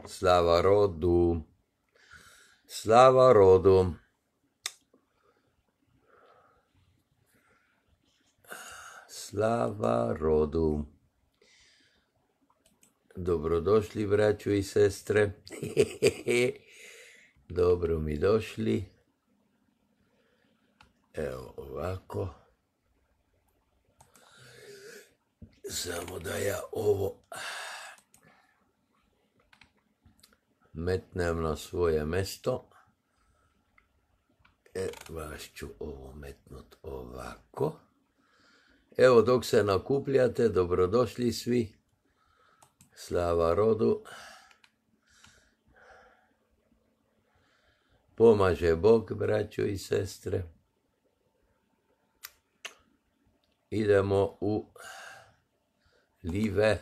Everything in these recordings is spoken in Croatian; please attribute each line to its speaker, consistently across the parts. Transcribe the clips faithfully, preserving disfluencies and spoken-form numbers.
Speaker 1: Slava rodu, slava rodu. Slava rodu. Dobrodošli, braćo i sestre. Dobro mi došli. Evo ovako. Samo da ja ovo metnem na svoje mesto. E, vas ću ovo metnut ovako. Evo, dok se nakupljate, dobrodošli svi. Slava rodu. Pomaže Bog, braćo i sestre. Idemo u live.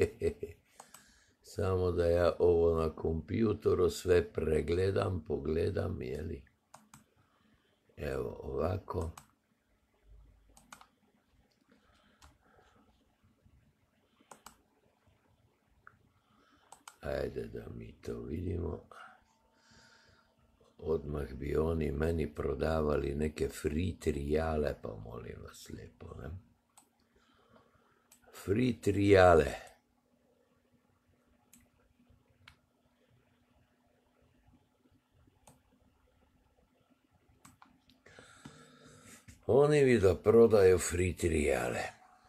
Speaker 1: Samo da ja ovo na kompjutoru sve pregledam, pogledam, jeli. Evo ovako. Ajde da mi to vidimo. Odmah bi oni meni prodavali neke free trijale, pa molim vas lijepo, ne? Free trijale. Oni vi da prodaju free trijale.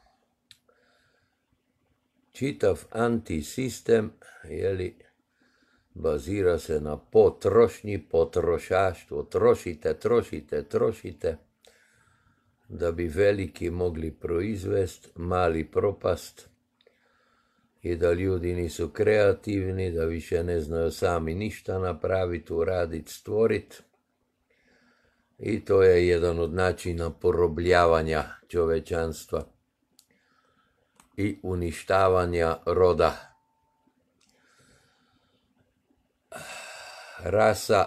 Speaker 1: Čitav antisistem, jeli, bazira se na potrošnji, potrošaštvo. Trošite, trošite, trošite, da bi veliki mogli proizvest, mali propast i da ljudi nisu kreativni, da više ne znaju sami ništa napraviti, uraditi, stvoriti. I to je jedan od načina porobljavanja čovečanstva i uništavanja roda. Rasa,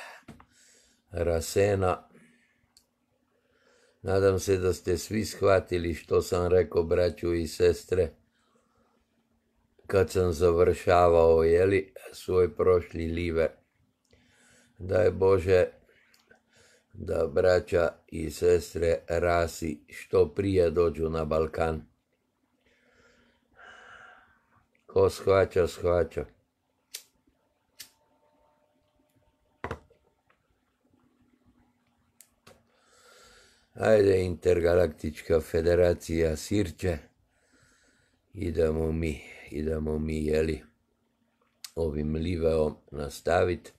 Speaker 1: rasena. Nadam se da ste svi shvatili što sam rekao, braću i sestre, kad sam završavao, jeli, svoj prošli live. Daj Bože da braća i sestre rasi što prije dođu na Balkan. Ko shvaća, shvaća. Ajde, Intergalaktička federacija Sirče, idemo mi, idemo mi, jeli, ovim liveom nastaviti.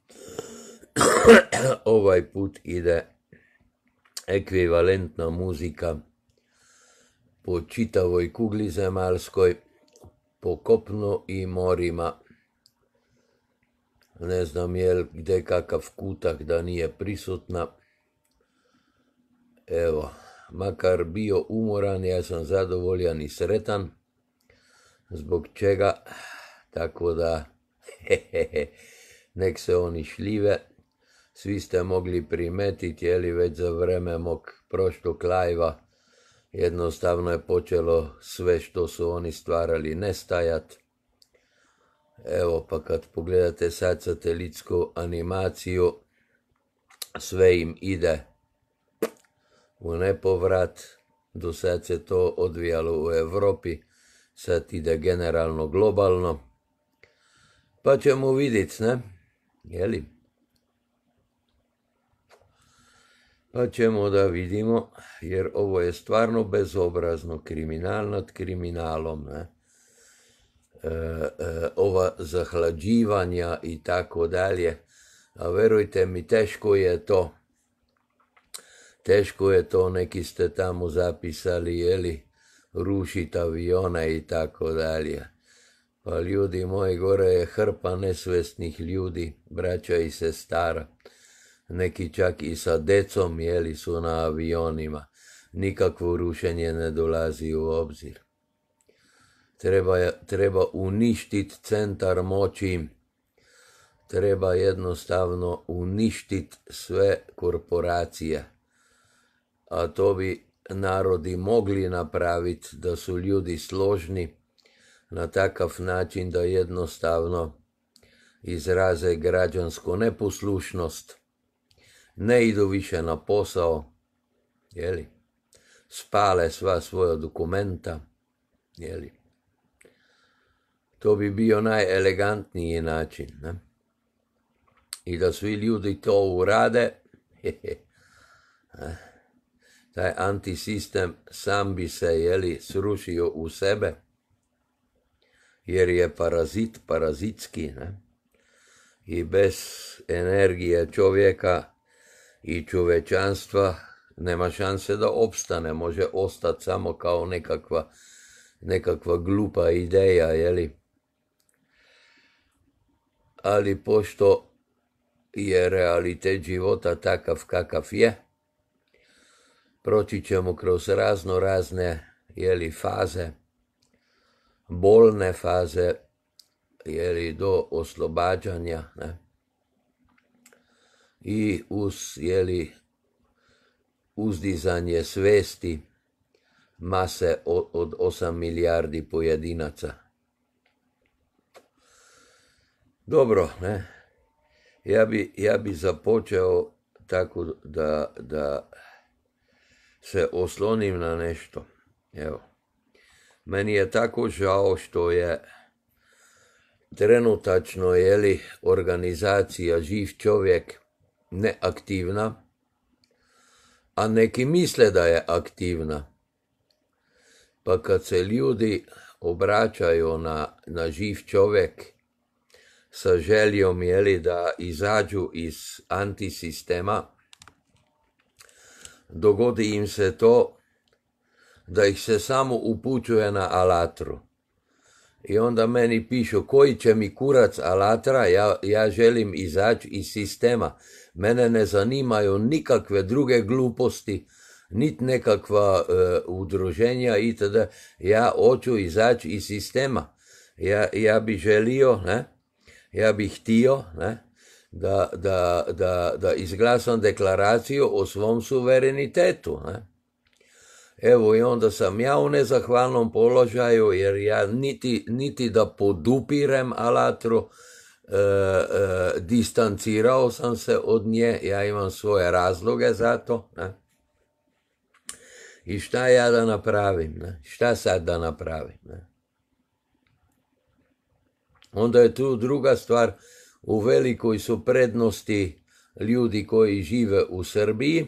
Speaker 1: Ovaj put ide ekvivalentna muzika po čitavoj kugli zemaljskoj, po kopnu i morima. Ne znam jel gde kakav kutak da nije prisutna. Evo, makar bio umoran, ja sam zadovoljan i sretan. Zbog čega? Tako da, nek se oni šljive. Svi ste mogli primetiti, jeli, već za vreme mog prošlog lajva jednostavno je počelo sve što su oni stvarali nestajat. Evo, pa kad pogledate sad satelitsku animaciju, sve im ide u nepovrat. Do sad se to odvijalo u Evropi, sad ide generalno globalno. Pa ćemo vidjeti, ne? Jeli? Pa ćemo da vidimo, jer ovo je stvarno bezobrazno, kriminal nad kriminalom, ne? E, e, ova zahlađivanja i tako dalje. A verujte mi, teško je to. Teško je to, neki ste tamo zapisali, jeli, rušit avione i tako dalje. Pa ljudi moji, gore je hrpa nesvesnih ljudi, braća i sestara. Neki čak i sa decom, jeli, su na avionima. Nikakvo rušenje ne dolazi u obzir. Treba, treba uništiti centar moći. Treba jednostavno uništiti sve korporacije. A to bi narodi mogli napraviti da su ljudi složni na takav način da jednostavno izraze građansku neposlušnost, ne idu više na posao, jeli, spale sva svoja dokumenta, jeli. To bi bio najelegantniji način, ne? I da svi ljudi to urade, taj antisistem sam bi se, jeli, srušio u sebe, jer je parazit parazitski, ne? I bez energije čovjeka i čovečanstva nema šanse da opstane, može ostati samo kao nekakva, nekakva glupa ideja, jeli? Ali pošto je realitet života takav kakav je, proći ćemo kroz razno razne, jeli, faze, bolne faze, jeli, do oslobađanja, ne? I uz, jeli, uzdizanje svesti mase od, od osam milijardi pojedinaca. Dobro, ne? Ja bi, ja bi započeo tako da, da se oslonim na nešto. Evo. Meni je tako žao što je trenutačno, jeli, organizacija Živ čovjek neaktivna, a neki misle da je aktivna. Pa kad se ljudi obraćaju na, na Živ čovjek sa željom, jeli, da izađu iz antisistema, dogodi im se to da ih se samo upućuje na alatru. I onda meni pišu, koji će mi kurac alatra, ja, ja želim izaći iz sistema. Mene ne zanimaju nikakve druge gluposti, niti nekakva uh, udruženja itd. Ja hoću izaći iz sistema. Ja, ja bi želio, ne? Ja bih htio, ne? Da, da, da, da izglasam deklaraciju o svom suverenitetu, ne? Evo, i onda sam ja u nezahvalnom položaju, jer ja niti, niti da podupirem alatru, e, e, distancirao sam se od nje, ja imam svoje razloge za to, ne? I šta ja da napravim, ne? Šta sad da napravim, ne? Onda je tu druga stvar, u velikoj su prednosti ljudi koji žive u Srbiji,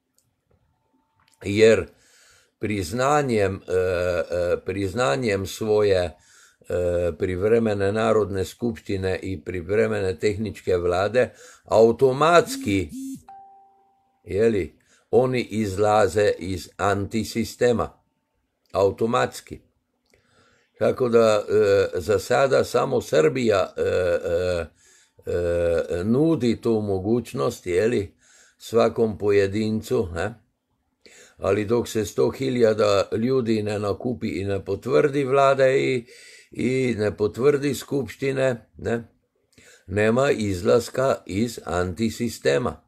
Speaker 1: jer priznanjem, e, priznanjem svoje e, privremene narodne skupštine i privremene tehničke vlade, automatski, jeli, oni izlaze iz antisistema. Automatski. Tako da e, za sada samo Srbija e, e, e, nudi tu mogućnost, jeli, svakom pojedincu, ne? Ali dok se sto hiljada ljudi ne nakupi i ne potvrdi vlade i, i ne potvrdi skupštine, ne? Nema izlaska iz antisistema.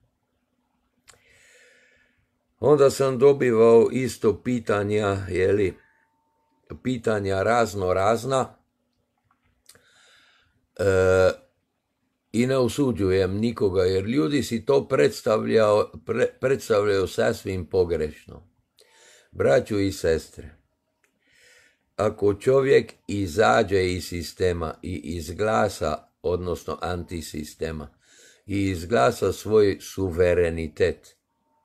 Speaker 1: Onda sam dobivao isto pitanja, jeli, pitanja razno razna, e, i ne osuđujem nikoga, jer ljudi si to predstavljaju, pre, predstavljaju sasvim pogrešno. Braćo i sestre, ako čovjek izađe iz sistema i izglasa, odnosno antisistema, i izglasa svoj suverenitet,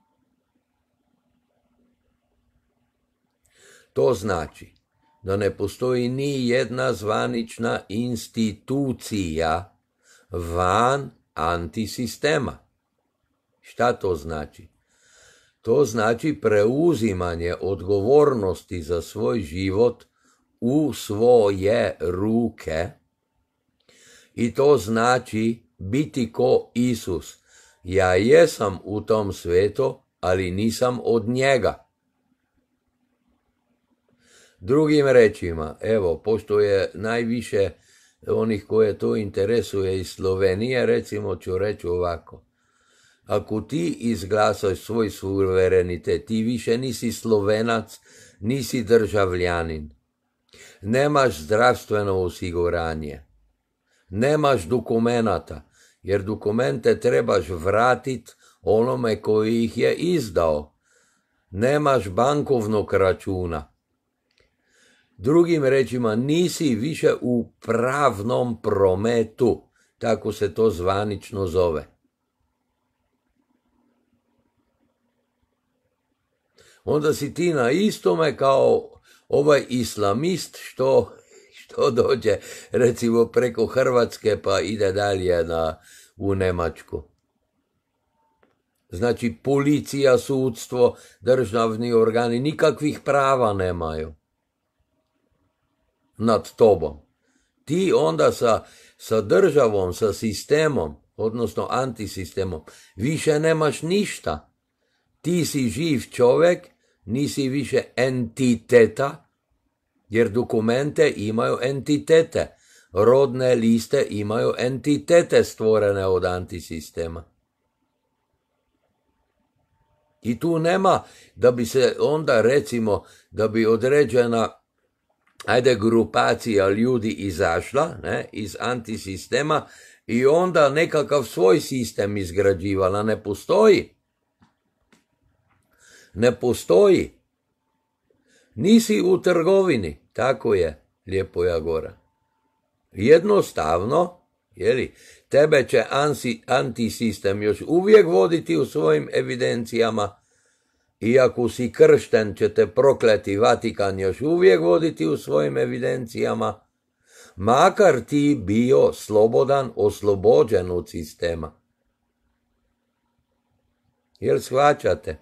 Speaker 1: to znači da ne postoji ni jedna zvanična institucija van antisistema. Šta to znači? To znači preuzimanje odgovornosti za svoj život u svoje ruke, i to znači biti ko Isus. Ja jesam u tom svijetu, ali nisam od njega. Drugim rečima, evo, pošto je najviše onih koje to interesuje iz Slovenije, recimo ću reći ovako. Ako ti izglasaš svoj suverenitet, ti više nisi Slovenac, nisi državljanin. Nemaš zdravstveno osiguranje. nemaš dokumenata, jer dokumente trebaš vratit onome koji ih je izdao. Nemaš bankovnog računa. Drugim rečima, nisi više u pravnom prometu, tako se to zvanično zove. Onda si ti na istome kao ovaj islamist što, što dođe recimo preko Hrvatske pa ide dalje na, u Njemačku. Znači policija, sudstvo, državni organi nikakvih prava nemaju nad tobom. Ti onda sa, sa državom, sa sistemom, odnosno antisistemom, više nemaš ništa. Ti si živ čovjek, nisi više entiteta, jer dokumente imaju entitete. Rodne liste imaju entitete stvorene od antisistema. I tu nema da bi se onda recimo, da bi određena ajde grupacija ljudi izašla ne, iz antisistema i onda nekakav svoj sistem izgrađivala. Ne postoji. Ne postoji. Nisi u trgovini, tako je, Lijepoja Gora. Jednostavno, jeli, tebe će ansi, antisistem još uvijek voditi u svojim evidencijama. Iako si kršten, će te prokleti Vatikan još uvijek voditi u svojim evidencijama. Makar ti bio slobodan, oslobođen od sistema. Jel shvaćate?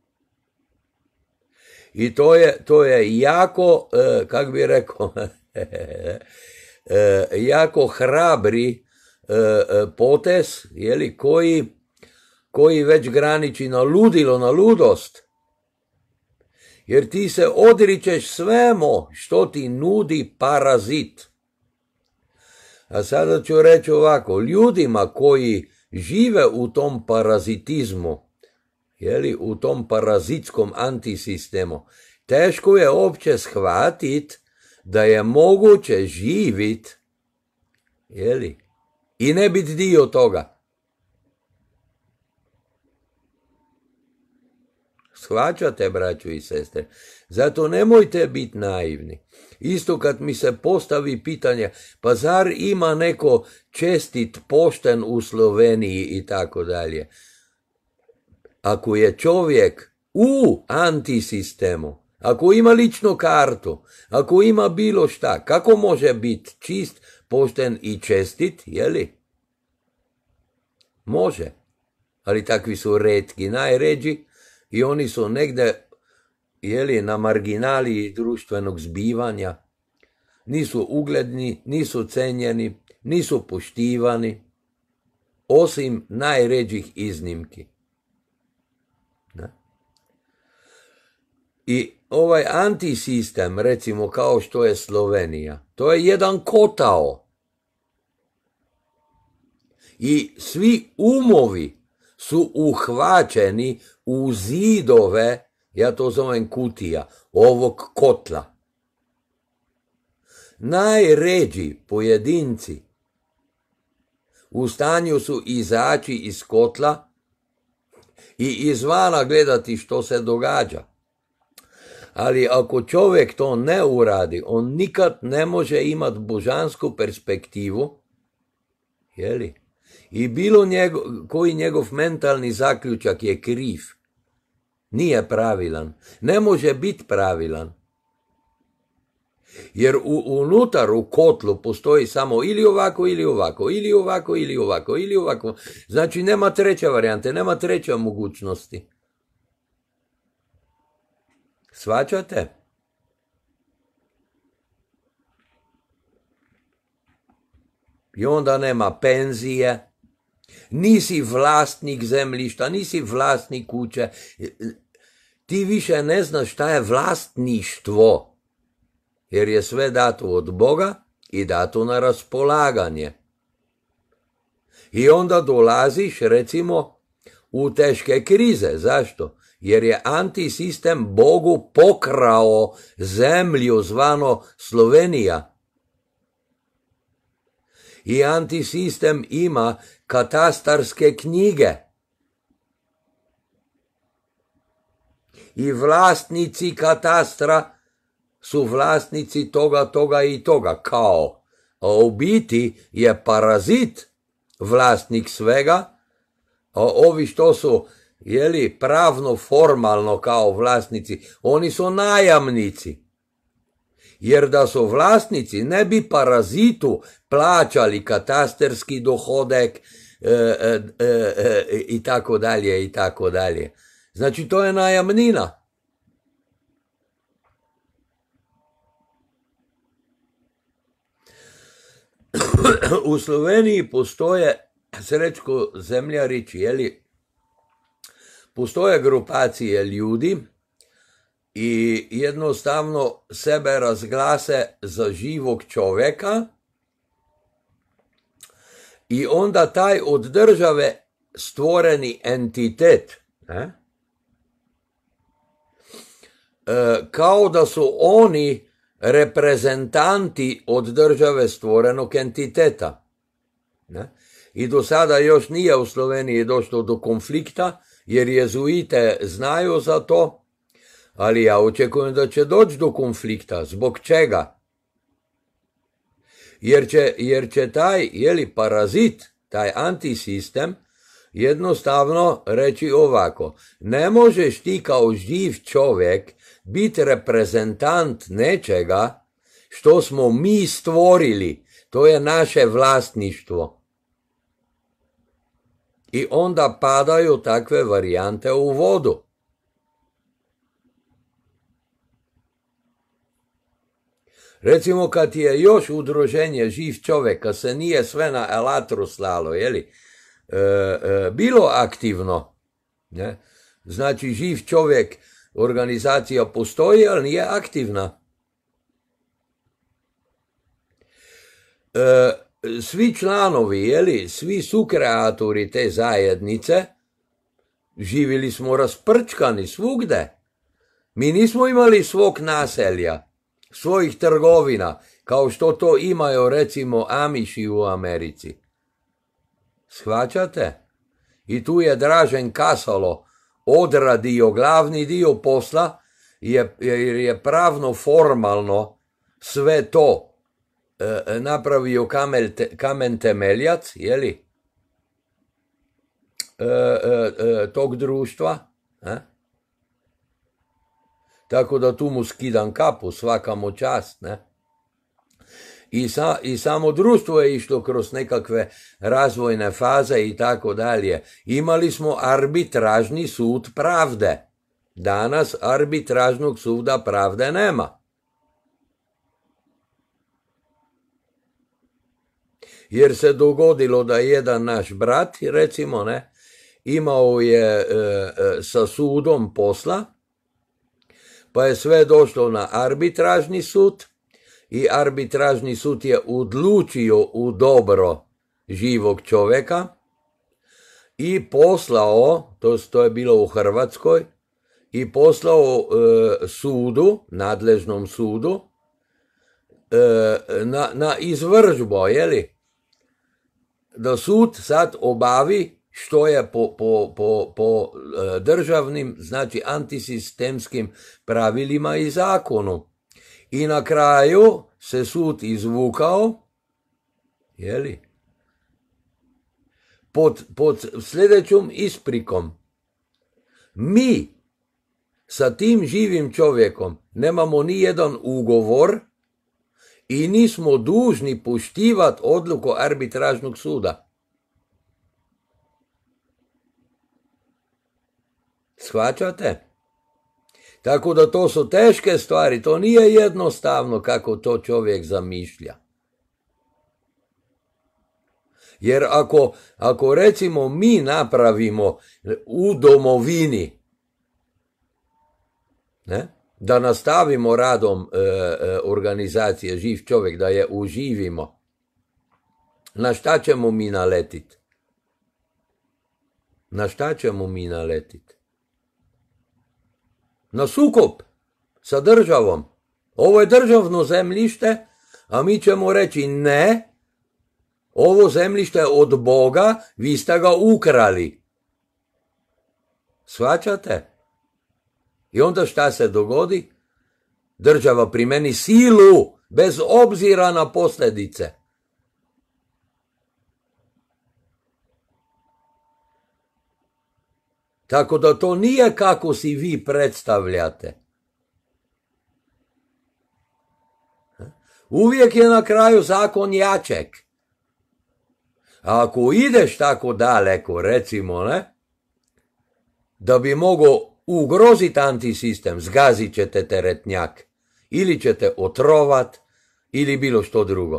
Speaker 1: I to je, to je jako, eh, kak bi rekao, eh, jako hrabri eh, potez, jeli, koji, koji već graniči na ludilo, na ludost. Jer ti se odričeš svemu što ti nudi parazit. A sada ću reći ovako, ljudima koji žive u tom parazitizmu, jeli, u tom parazitskom antisistemu, teško je uopće shvatit da je moguće živit, jeli, i ne biti dio toga. Shvaćate, braćo i sestre? Zato nemojte biti naivni. Isto kad mi se postavi pitanje, pa zar ima neko čestit, pošten u Sloveniji i tako dalje. Ako je čovjek u antisistemu, ako ima ličnu kartu, ako ima bilo šta, kako može biti čist, pošten i čestit, jeli? Može, ali takvi su retki, najređi i oni su negdje, jeli, na marginali društvenog zbivanja, nisu ugledni, nisu cenjeni, nisu poštivani, osim najređih iznimki. I ovaj antisistem, recimo kao što je Slovenija, to je jedan kotao. I svi umovi su uhvaćeni u zidove, ja to zovem kutija, ovog kotla. Najređi pojedinci u stanju su izaći iz kotla i izvana gledati što se događa. Ali ako čovjek to ne uradi, on nikad ne može imati božansku perspektivu, jeli? I bilo njegov, koji njegov mentalni zaključak je kriv, nije pravilan, ne može biti pravilan. Jer u, unutar u kotlu postoji samo ili ovako, ili ovako, ili ovako, ili ovako, ili ovako. Znači nema treće varijante, nema treće mogućnosti. Shvaćate? I onda nema penzije, nisi vlasnik zemljišta, nisi vlasnik kuće, ti više ne znaš šta je vlasništvo, jer je sve dato od Boga i dato na raspolaganje. I onda dolaziš, recimo, u teške krize. Zašto? Jer je antisistem Bogu pokrao zemlju zvano Slovenija. I antisistem ima katastarske knjige. I vlasnici katastra su vlasnici toga, toga i toga, kao. A u biti je parazit vlasnik svega, a ovi što su, jeli, pravno, formalno kao vlasnici, oni su najamnici. Jer da su vlasnici, ne bi parazitu plaćali katastarski dohodek e, e, e, e, i tako dalje i tako dalje. Znači to je najamnina. U Sloveniji postoje, Srećko Zemljarić, jeli, postoje grupacije ljudi i jednostavno sebe razglase za živog čovjeka i onda taj od države stvoreni entitet, ne? E, kao da su oni reprezentanti od države stvorenog entiteta. Ne? I do sada još nije u Sloveniji došlo do konflikta, jer jezuite znaju za to, ali ja očekujem da će doći do konflikta. Zbog čega? Jer će, jer će taj, jeli, parazit, taj antisistem, jednostavno reći ovako: ne možeš ti kao živ čovjek biti reprezentant nečega što smo mi stvorili. To je naše vlasništvo. I onda padaju takve varijante u vodu. Recimo kad je još udruženje živ čovjeka se nije sve na elatru slalo, jeli, e, e, bilo aktivno, ne? Znači živ čovjek, organizacija postoji, ali nije aktivna. E, svi članovi, jeli, svi sukreatori te zajednice, živjeli smo rasprčkani svugde. Mi nismo imali svog naselja, svojih trgovina, kao što to imaju recimo Amiši u Americi. Shvaćate? I tu je Dražen Kasalo odradio glavni dio posla, jer je pravno formalno sve to e, napravio kamen, kamen temeljac, jeli, e, e, e, tog društva. E? Tako da tu mu skidam kapu, svaka mu čast, ne? I, sa, I samo društvo je išlo kroz nekakve razvojne faze i tako dalje. Imali smo arbitražni sud pravde. Danas arbitražnog suda pravde nema. Jer se dogodilo da jedan naš brat, recimo, ne, imao je e, e, sa sudom posla, pa je sve došlo na arbitražni sud i arbitražni sud je odlučio u dobro živog čovjeka i poslao, to, to je bilo u Hrvatskoj, i poslao e, sudu, nadležnom sudu, e, na, na izvršbu, jeli, da sud sad obavi što je po, po, po, po državnim, znači antisistemskim pravilima i zakonu. I na kraju se sud izvukao, jeli, pod, pod sljedećom isprikom. Mi sa tim živim čovjekom nemamo ni jedan ugovor i nismo dužni poštivati odluku arbitražnog suda. Shvaćate? Tako da to su teške stvari, to nije jednostavno kako to čovjek zamišlja. Jer ako, ako recimo mi napravimo u domovini, ne, da nastavimo radom e, e, organizacije Živ čovjek, da je uživimo, na šta ćemo mi naletiti? Na šta ćemo mi naletiti? Na sukob sa državom. Ovo je državno zemljište, a mi ćemo reći ne, ovo zemljište je od Boga, vi ste ga ukrali. Shvaćate? I onda šta se dogodi? Država primeni silu, bez obzira na posljedice. Tako da to nije kako si vi predstavljate. Uvijek je na kraju zakon jačeg. A ako ideš tako daleko, recimo, ne, da bi mogao ugroziti antisistem, zgazit ćete teretnjak, ili ćete otrovat, ili bilo što drugo.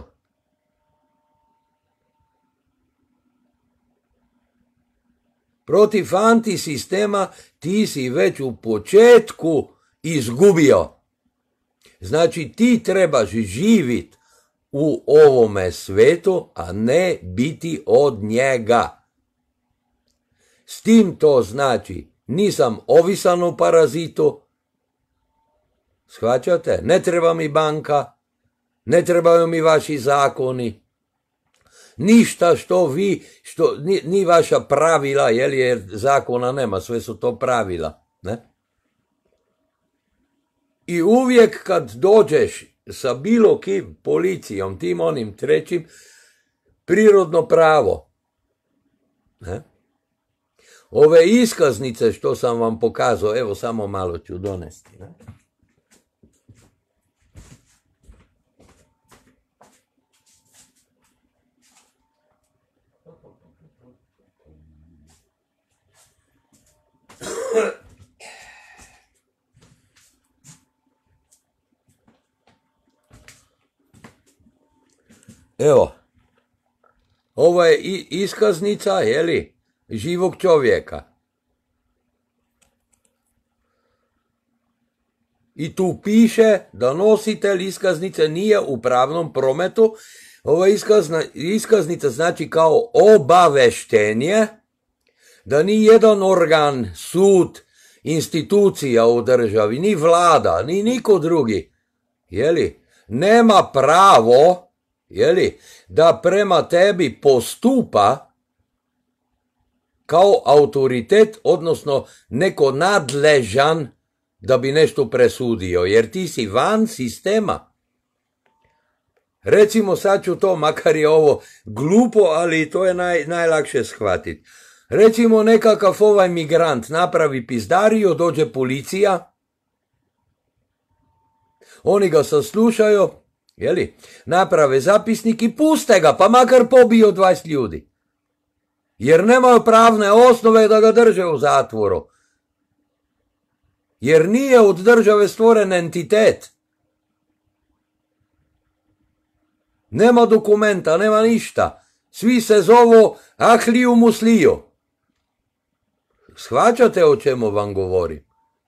Speaker 1: Protiv antisistema ti si već u početku izgubio. Znači ti trebaš živjeti u ovome svetu, a ne biti od njega. S tim to znači, nisam ovisan o parazitu, shvaćate? Ne treba mi banka, ne trebaju mi vaši zakoni, ništa što vi, što, ni, ni vaša pravila, jel, jer zakona nema, sve su to pravila, ne? I uvijek kad dođeš sa bilo kim, policijom, tim onim trećim, prirodno pravo, ne? Ove iskaznice što sam vam pokazao, evo samo malo ću donesti, ne? Evo, ovo je iskaznica, jeli, živog čovjeka. I tu piše da nositelj iskaznice nije u pravnom prometu. Ova iskazna, iskaznica znači kao obaveštenje da ni jedan organ, sud, institucija u državi, ni vlada, ni niko drugi, jeli, nema pravo, jeli, da prema tebi postupa kao autoritet, odnosno neko nadležan da bi nešto presudio, jer ti si van sistema. Recimo, sad ću to, makar je ovo glupo, ali to je naj, najlakše shvatiti. Recimo, nekakav ovaj migrant napravi pizdariju, dođe policija, oni ga saslušaju, jeli, naprave zapisnik i puste ga, pa makar pobio dvadeset ljudi. Jer nemaju pravne osnove da ga drže u zatvoru. Jer nije od države stvoren entitet. Nema dokumenta, nema ništa. Svi se zovu Ahliju Musliju. Shvaćate o čemu vam govorim?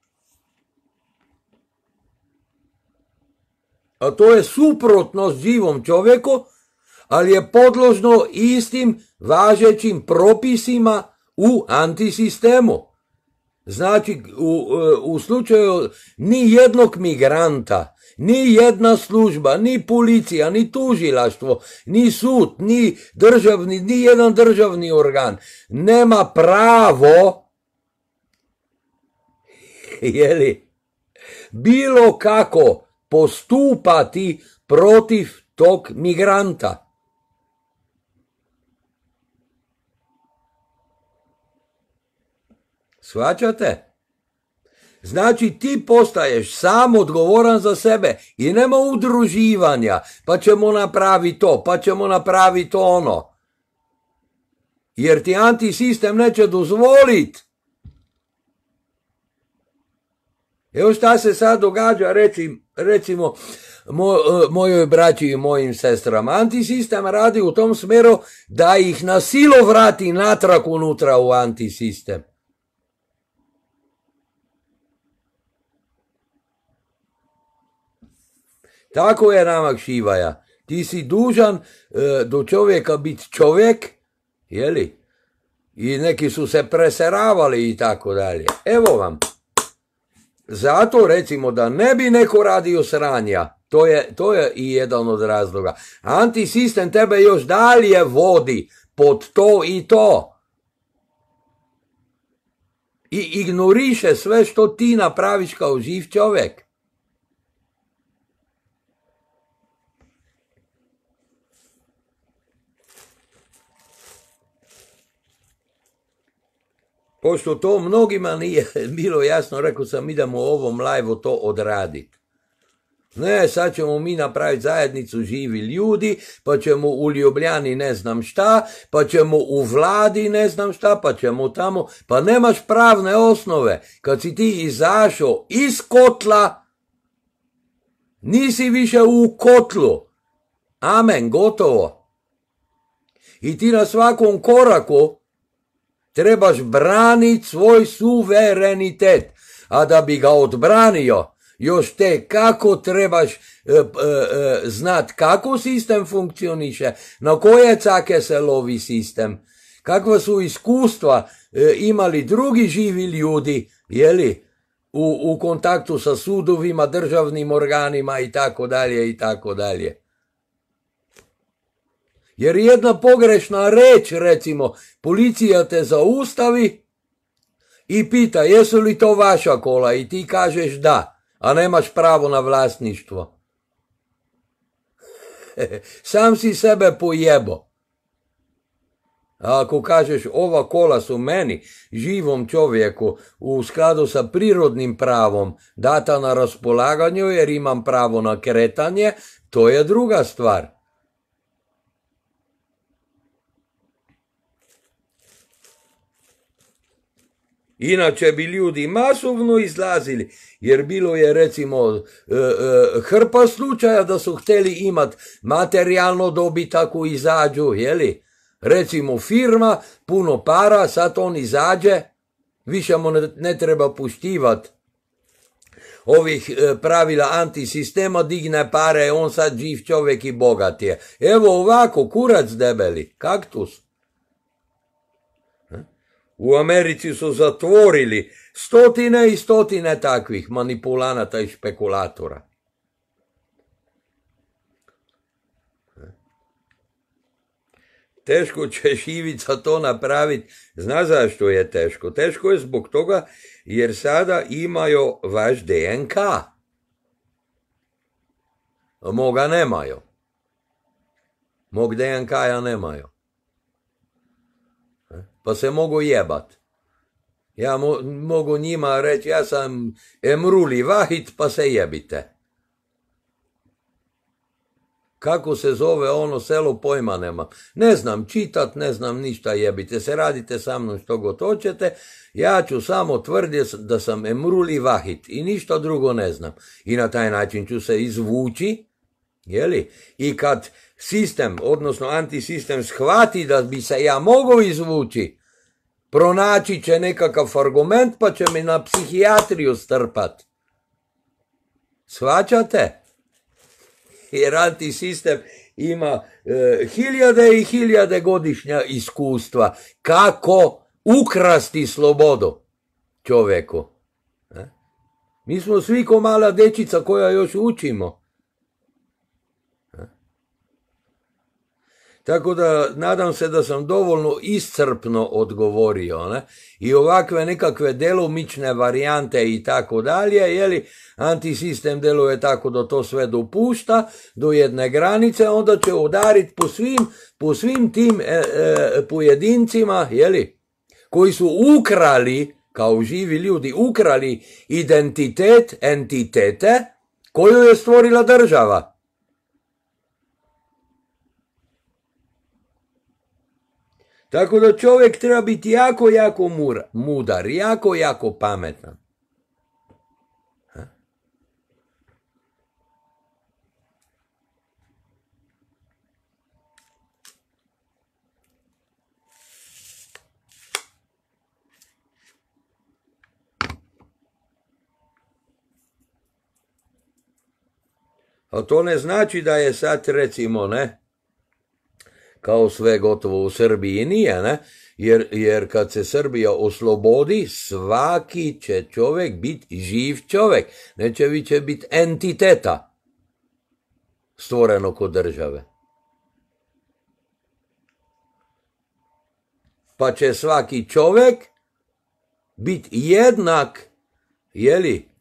Speaker 1: A to je suprotno s živom čovjeku, ali je podložno istim važećim propisima u antisistemu. Znači, u, u slučaju ni jednog migranta, ni jedna služba, ni policija, ni tužilaštvo, ni sud, ni državni, ni jedan državni organ nema pravo, jeli, bilo kako postupati protiv tog migranta. Shvaćate? Znači ti postaješ sam odgovoran za sebe i nema udruživanja, pa ćemo napraviti to, pa ćemo napraviti ono. Jer ti antisistem neće dozvoliti. Evo šta se sad događa, reci, recimo, mo, mojoj braći i mojim sestrama. Antisistem radi u tom smjeru da ih na silu vrati natrag unutra u antisistem. Tako je namak Šivaja. Ti si dužan e, do čovjeka biti čovjek, jeli? I neki su se preseravali i tako dalje. Evo vam. zato recimo da ne bi neko radio sranja, to je, to je i jedan od razloga. Antisistem tebe još dalje vodi pod to i to. I ignoriše sve što ti napraviš kao živ čovjek. Pošto to mnogima nije bilo jasno, rekao sam idemo u ovom live-u to odraditi. Ne, sad ćemo mi napraviti zajednicu živi ljudi, pa ćemo u Ljubljani ne znam šta, pa ćemo u vladi ne znam šta, pa ćemo tamo, pa nemaš pravne osnove. Kad si ti izašao iz kotla, nisi više u kotlu. Amen, gotovo. I ti na svakom koraku trebaš braniti svoj suverenitet, a da bi ga odbranio, još te kako trebaš e, e, e, znat kako sistem funkcioniše, na koje cake se lovi sistem, kakva su iskustva e, imali drugi živi ljudi, jeli, u, u kontaktu sa sudovima, državnim organima i tako dalje i tako dalje. Jer jedna pogrešna reč, recimo, policija te zaustavi i pita jesu li to vaša kola i ti kažeš da, a nemaš pravo na vlasništvo. Sam si sebe pojebo. A ako kažeš ova kola su meni, živom čovjeku, u skladu sa prirodnim pravom, data na raspolaganju jer imam pravo na kretanje, to je druga stvar. Inače bi ljudi masovno izlazili, jer bilo je recimo hrpa slučaja da su htjeli imati materijalno dobit ako izađu, jeli? Recimo firma, puno para, sad on izađe, više mu ne, ne treba puštivati ovih pravila antisistema, digne pare, on sad živ čovjek i bogat je. Evo ovako, kurac debeli, kaktus. U Americi su zatvorili stotine i stotine takvih manipulanata i špekulatora. Teško ćeš, Ivica, to napraviti. Zna zašto je teško? Teško je zbog toga jer sada imaju vaš D N K. Moga nemaju. Mog D N K-ja nemaju. Pa se mogu jebat. Ja mo, mogu njima reći, ja sam Emruli Vahid, pa se jebite. Kako se zove ono selo, pojma nema. Ne znam čitat, ne znam ništa, jebite se, radite sa mnom što god hoćete, ja ću samo tvrditi da sam Emruli Vahid i ništa drugo ne znam. I na taj način ću se izvući, jeli? I kad sistem, odnosno antisistem, shvati da bi se ja mogao izvući, pronaći će nekakav argument pa će me na psihijatriju strpat. Shvaćate? Jer antisistem ima e, hiljade i hiljade godišnja iskustva kako ukrasti slobodu čovjeku. E? Mi smo svi ko mala dečica koja još učimo. Tako da nadam se da sam dovoljno iscrpno odgovorio, ne? I ovakve nekakve delomične varijante i tako dalje, jeli, antisistem deluje tako da to sve dopušta do jedne granice, onda će udariti po svim, po svim tim e, e, pojedincima, jeli, koji su ukrali, kao živi ljudi, ukrali identitet, entitete koju je stvorila država. Tako da čovjek treba biti jako, jako mudar, jako, jako pametan. Ha? A to ne znači da je sad, recimo, ne, kao sve gotovo u Srbiji nije, ne? Jer, jer kad se Srbija oslobodi, svaki će čovjek biti živ čovjek. Neće više biti entiteta stvoreno kod države. Pa će svaki čovjek biti jednak, jeli,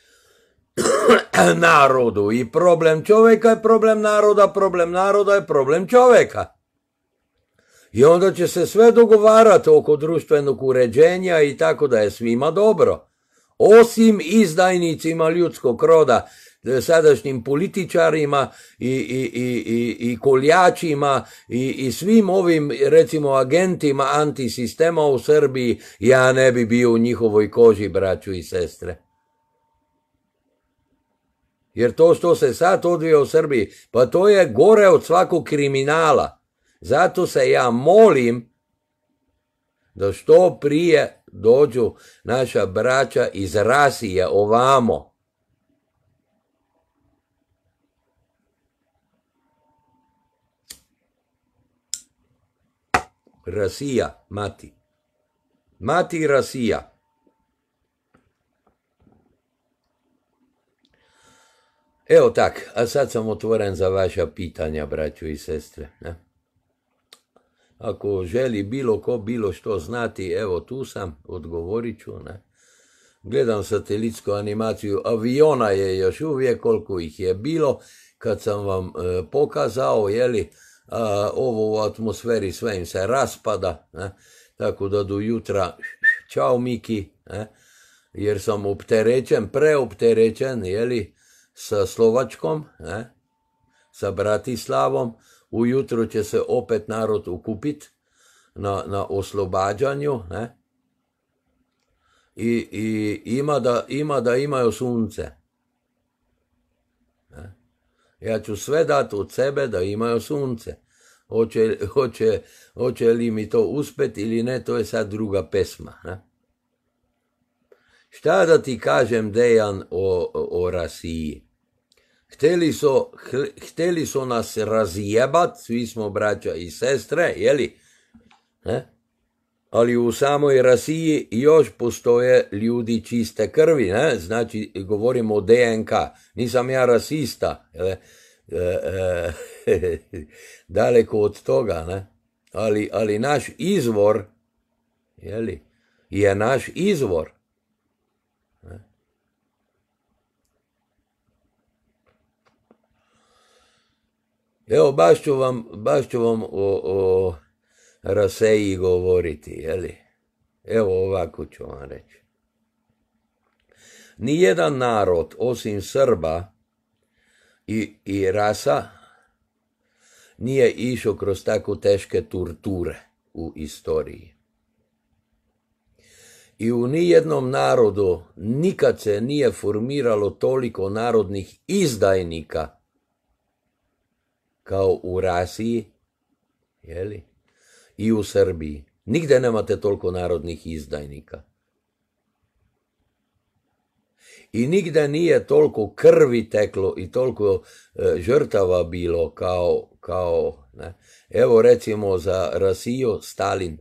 Speaker 1: narodu. I problem čovjeka je problem naroda, problem naroda je problem čovjeka. I onda će se sve dogovarati oko društvenog uređenja i tako da je svima dobro. Osim izdajnicima ljudskog roda, sadašnjim političarima i, i, i, i, i koljačima i, i svim ovim, recimo, agentima antisistema u Srbiji, ja ne bi bio u njihovoj koži, braću i sestre. Jer to što se sad odvija u Srbiji, pa to je gore od svakog kriminala. Zato se ja molim da što prije dođu naša braća iz Rasije ovamo. Rasija, mati. Mati Rasija. Evo tak, a sad sam otvoren za vaša pitanja, braćo i sestre. Ne? Ako želi bilo ko bilo što znati, evo tu sam, odgovorit ću. Ne? Gledam satelitsku animaciju, aviona je još uvijek, koliko ih je bilo, kad sam vam e, pokazao, jeli, a, ovo u atmosferi sve im se raspada, ne? Tako da do jutra, čao Miki, ne? Jer sam opterećen, preopterećen, jeli, sa Slovačkom, ne? Sa Bratislavom. Ujutro će se opet narod ukupiti na, na oslobađanju, ne? I, i ima, da, ima da imaju sunce. Ne? Ja ću sve dati od sebe da imaju sunce. Hoće, hoće, hoće li mi to uspjeti ili ne, to je sad druga pesma. Ne? Šta da ti kažem, Dejan, o, o, o Rasiji? Hteli su, hteli su nas razjebat, svi smo braća i sestre, jeli? Ne? Ali u samoj Rasiji još postoje ljudi čiste krvi, ne? Znači, govorimo o D N K, nisam ja rasista, e, e, e, daleko od toga, ne? Ali, ali naš izvor, jeli, je naš izvor. Ne? Evo, baš ću vam, baš ću vam o, o Raseji govoriti, jeli? Evo ovako ću vam reći. Nijedan narod, osim Srba i, i rasa, nije išao kroz tako teške torture u istoriji. I u nijednom narodu nikad se nije formiralo toliko narodnih izdajnika kao u Rasiji, jeli? I u Srbiji. Nigde nemate toliko narodnih izdajnika. I nigde nije toliko krvi teklo i toliko e, žrtava bilo kao, kao ne? Evo recimo za Rasiju Stalin,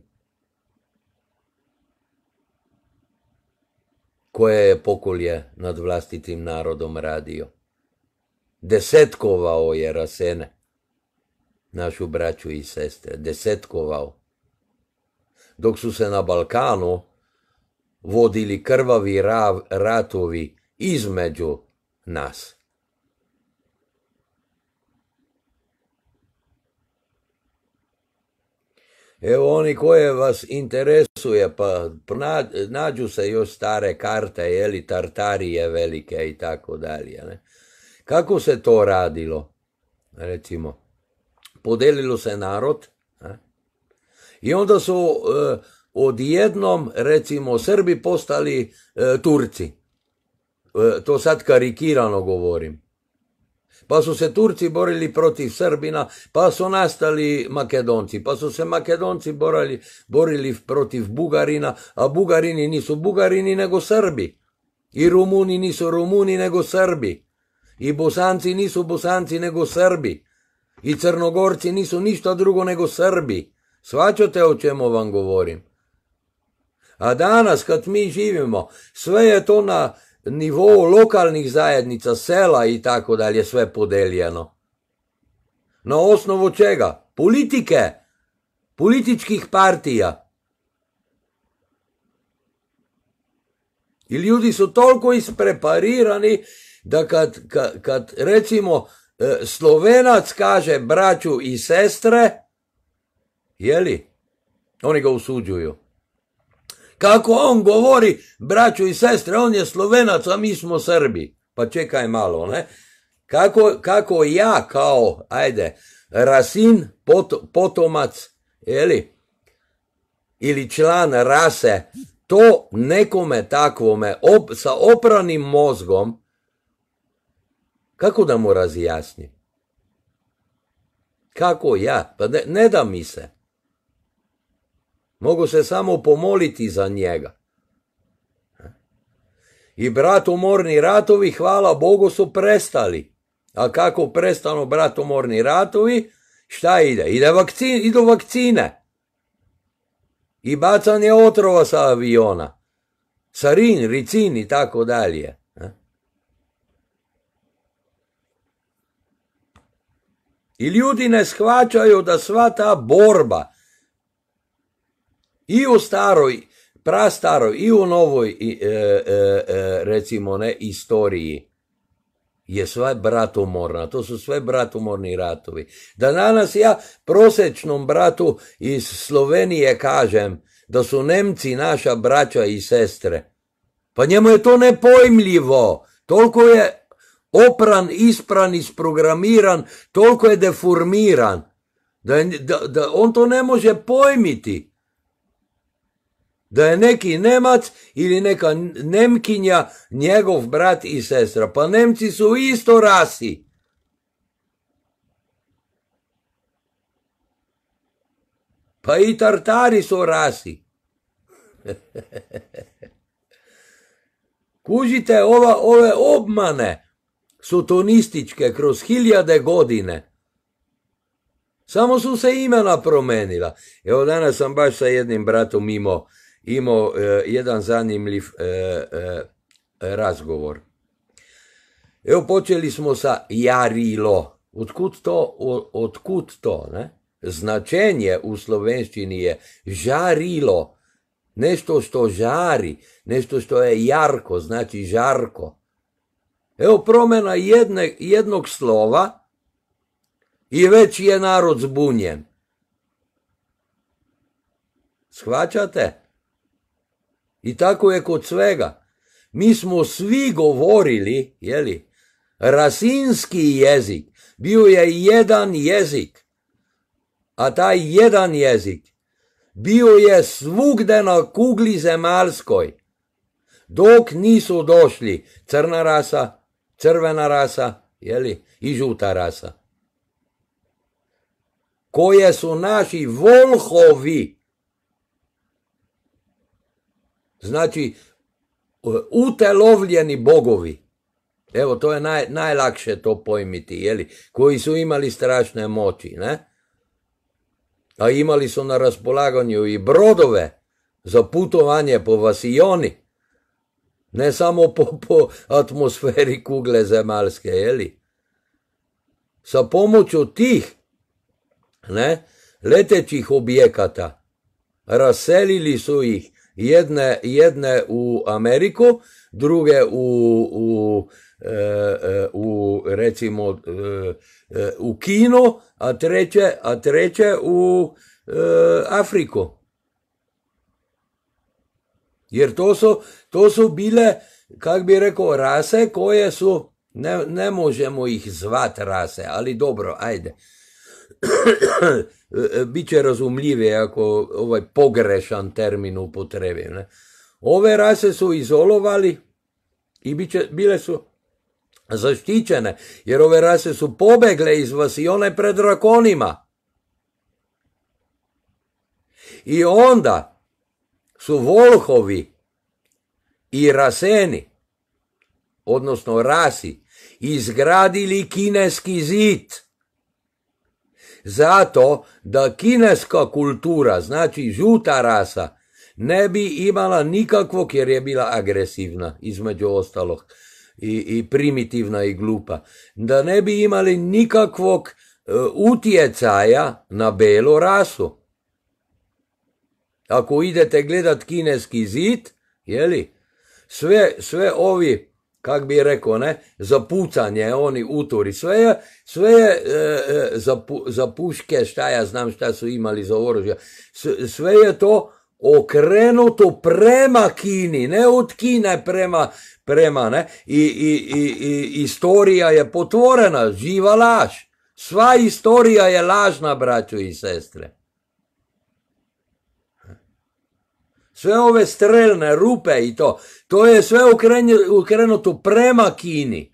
Speaker 1: koje je pokolje nad vlastitim narodom radio. Desetkovao je Rasene, našu braću i sestre, desetkovao. Dok su se na Balkanu vodili krvavi rav, ratovi između nas. Evo oni koje vas interesuje, pa nađu se još stare karte, jeli, Tartarije velike i tako dalje. Ne? Kako se to radilo? Recimo, podelilo se narod, ne? I onda su e, odjednom, recimo, Srbi postali e, Turci. E, to sad karikirano govorim. Pa su se Turci borili protiv Srbina, pa su nastali Makedonci, pa su se Makedonci borili, borili protiv Bugarina, a Bugarini nisu Bugarini nego Srbi. I Rumuni nisu Rumuni nego Srbi. I Bosanci nisu Bosanci nego Srbi. I Crnogorci nisu ništa drugo nego Srbi. Shvaćate o čemu vam govorim? A danas kad mi živimo, sve je to na nivou lokalnih zajednica, sela i tako dalje, sve podeljeno. Na osnovu čega? Politike, političkih partija. I ljudi su toliko ispreparirani da kad, kad, kad recimo Slovenac kaže braću i sestre, jeli, oni ga usuđuju. Kako on govori braću i sestre, on je Slovenac, a mi smo Srbi. Pa čekaj malo, ne? Kako, kako ja kao, ajde, Rasin, pot, potomac, jeli, ili član rase, to nekome takvome op, sa opranim mozgom, kako da mu razjasnim? Kako ja? Pa ne, ne da mi se. Mogu se samo pomoliti za njega. I bratomorni ratovi, hvala Bogu, su prestali. A kako prestanu bratomorni ratovi, šta ide? Ide vakcine, idu vakcine. I bacanje otrova sa aviona. Sarin, ricin i tako dalje. I ljudi ne shvaćaju da sva ta borba i u staroj, prastaroj, i u novoj, e, e, e, recimo, ne, istoriji je sve bratomorna. To su sve bratomorni ratovi. Da danas ja prosječnom bratu iz Slovenije kažem da su Nemci naša braća i sestre, pa njemu je to nepojmljivo. Toliko je opran, ispran, isprogramiran, toliko je deformiran, da, da, da on to ne može pojmiti. Da je neki Nemac ili neka Nemkinja njegov brat i sestra. Pa Nemci su isto rasi. Pa i Tartari su rasi. Kužite, ova, ove obmane sutonističke kroz hiljade godine. Samo su se imena promenila. Evo danas sam baš sa jednim bratom imao imao e, jedan zanimljiv e, e, razgovor. Evo počeli smo sa jarilo. Otkud to? O, otkud to, ne? Značenje u slovenščini je žarilo. Nešto što žari, nešto što je jarko, znači žarko. Evo promjena jedne, jednog slova i već je narod zbunjen. Shvaćate? I tako je kod svega. Mi smo svi govorili, jeli, rasinski jezik. Bio je jedan jezik, a taj jedan jezik bio je svugde na kugli zemaljskoj, dok nisu došli crna rasa, crvena rasa, jeli, i žuta rasa, koje su naši volhovi. Znači, utelovljeni bogovi. Evo, to je naj, najlakše to pojmiti, jeli, koji su imali strašne moći, ne? A imali su na raspolaganju i brodove za putovanje po vasioni, ne samo po, po atmosferi kugle zemaljske, jeli. Sa pomoću tih, ne, letećih objekata raselili su ih jedne, jedne u Ameriku, druge u, u, e, u recimo e, u Kinu, a treće, a treće u e, Afriku. Jer to su, to su bile, kak bi rekao, rase koje su, ne, ne možemo ih zvat rase, ali dobro, ajde. Biće razumljivije ako ovaj pogrešan termin upotrebim. Ne? Ove rase su izolovali i biće, bile su zaštićene, jer ove rase su pobegle iz vasione pred drakonima. I onda su volhovi i raseni, odnosno rasi, izgradili kineski zid. Zato da kineska kultura, znači žuta rasa, ne bi imala nikakvog, jer je bila agresivna, između ostalog, i, i primitivna i glupa, da ne bi imali nikakvog uh, utjecaja na belu rasu. Ako idete gledat kineski zid, jeli, sve, sve ovi, kak bi rekao, ne, za pucanje, oni uturi, sve je, sve je e, za, za puške, šta ja znam šta su imali za oružje, sve je to okrenuto prema Kini, ne od Kine prema, prema ne, i, i, i, i istorija je potvorena, živa laž. Sva istorija je lažna, braćo i sestre. Sve ove strelne rupe i to, to je sve ukrenuto prema Kini.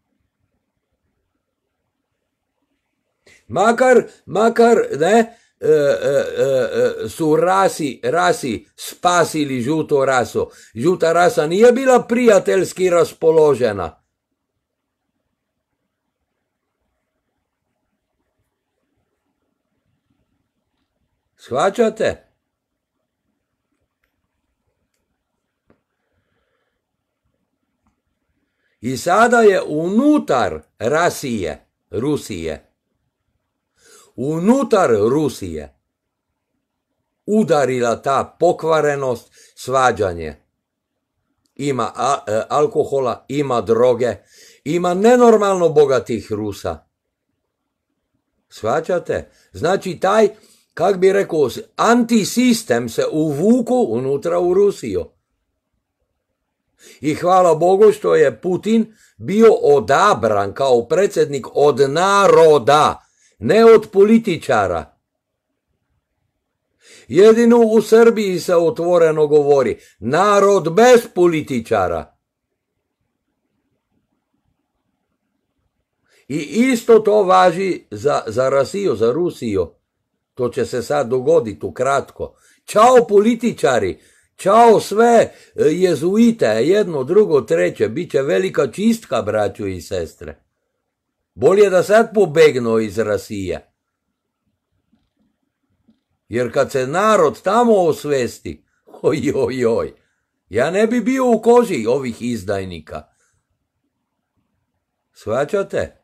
Speaker 1: Makar, makar, ne, e, e, e, su rasi, rasi spasili žutu rasu. Žuta rasa nije bila prijateljski raspoložena. Shvaćate? I sada je unutar Rasije, Rusije, unutar Rusije udarila ta pokvarenost, svađanje. Ima a, a, alkohola, ima droge, ima nenormalno bogatih Rusa. Shvaćate? Znači taj, kak bi rekao, antisistem se uvuku unutra u Rusiju. I hvala Bogu što je Putin bio odabran kao predsjednik od naroda, ne od političara. Jedino u Srbiji se otvoreno govori, narod bez političara. I isto to važi za, za Rasiju, za Rusiju. To će se sad dogoditi ukratko. Ćao političari! Ćao sve jezuite, jedno, drugo, treće, bit će velika čistka, braćo i sestre. Bolje da sad pobegnu iz Rasije. Jer kad se narod tamo osvesti, oj, oj, oj, ja ne bi bio u koži ovih izdajnika. Shvaćate?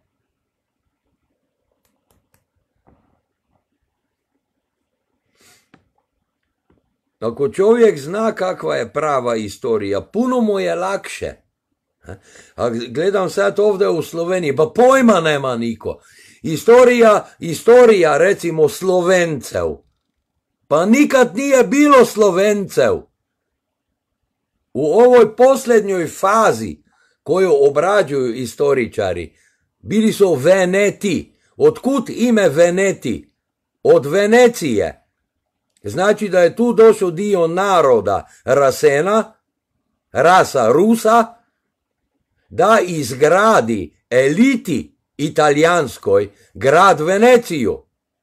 Speaker 1: Ako čovjek zna kakva je prava istorija, puno mu je lakše. A gledam sad ovdje u Sloveniji, pa pojma nema niko. Istorija, istorija recimo Slovencev. Pa nikad nije bilo Slovencev. U ovoj posljednjoj fazi koju obrađuju istoričari, bili su Veneti. Otkud ime Veneti? Od Venecije. Znači da je tu došao dio naroda Rasena, rasa Rusa, da izgradi eliti italijanskoj grad Veneciju.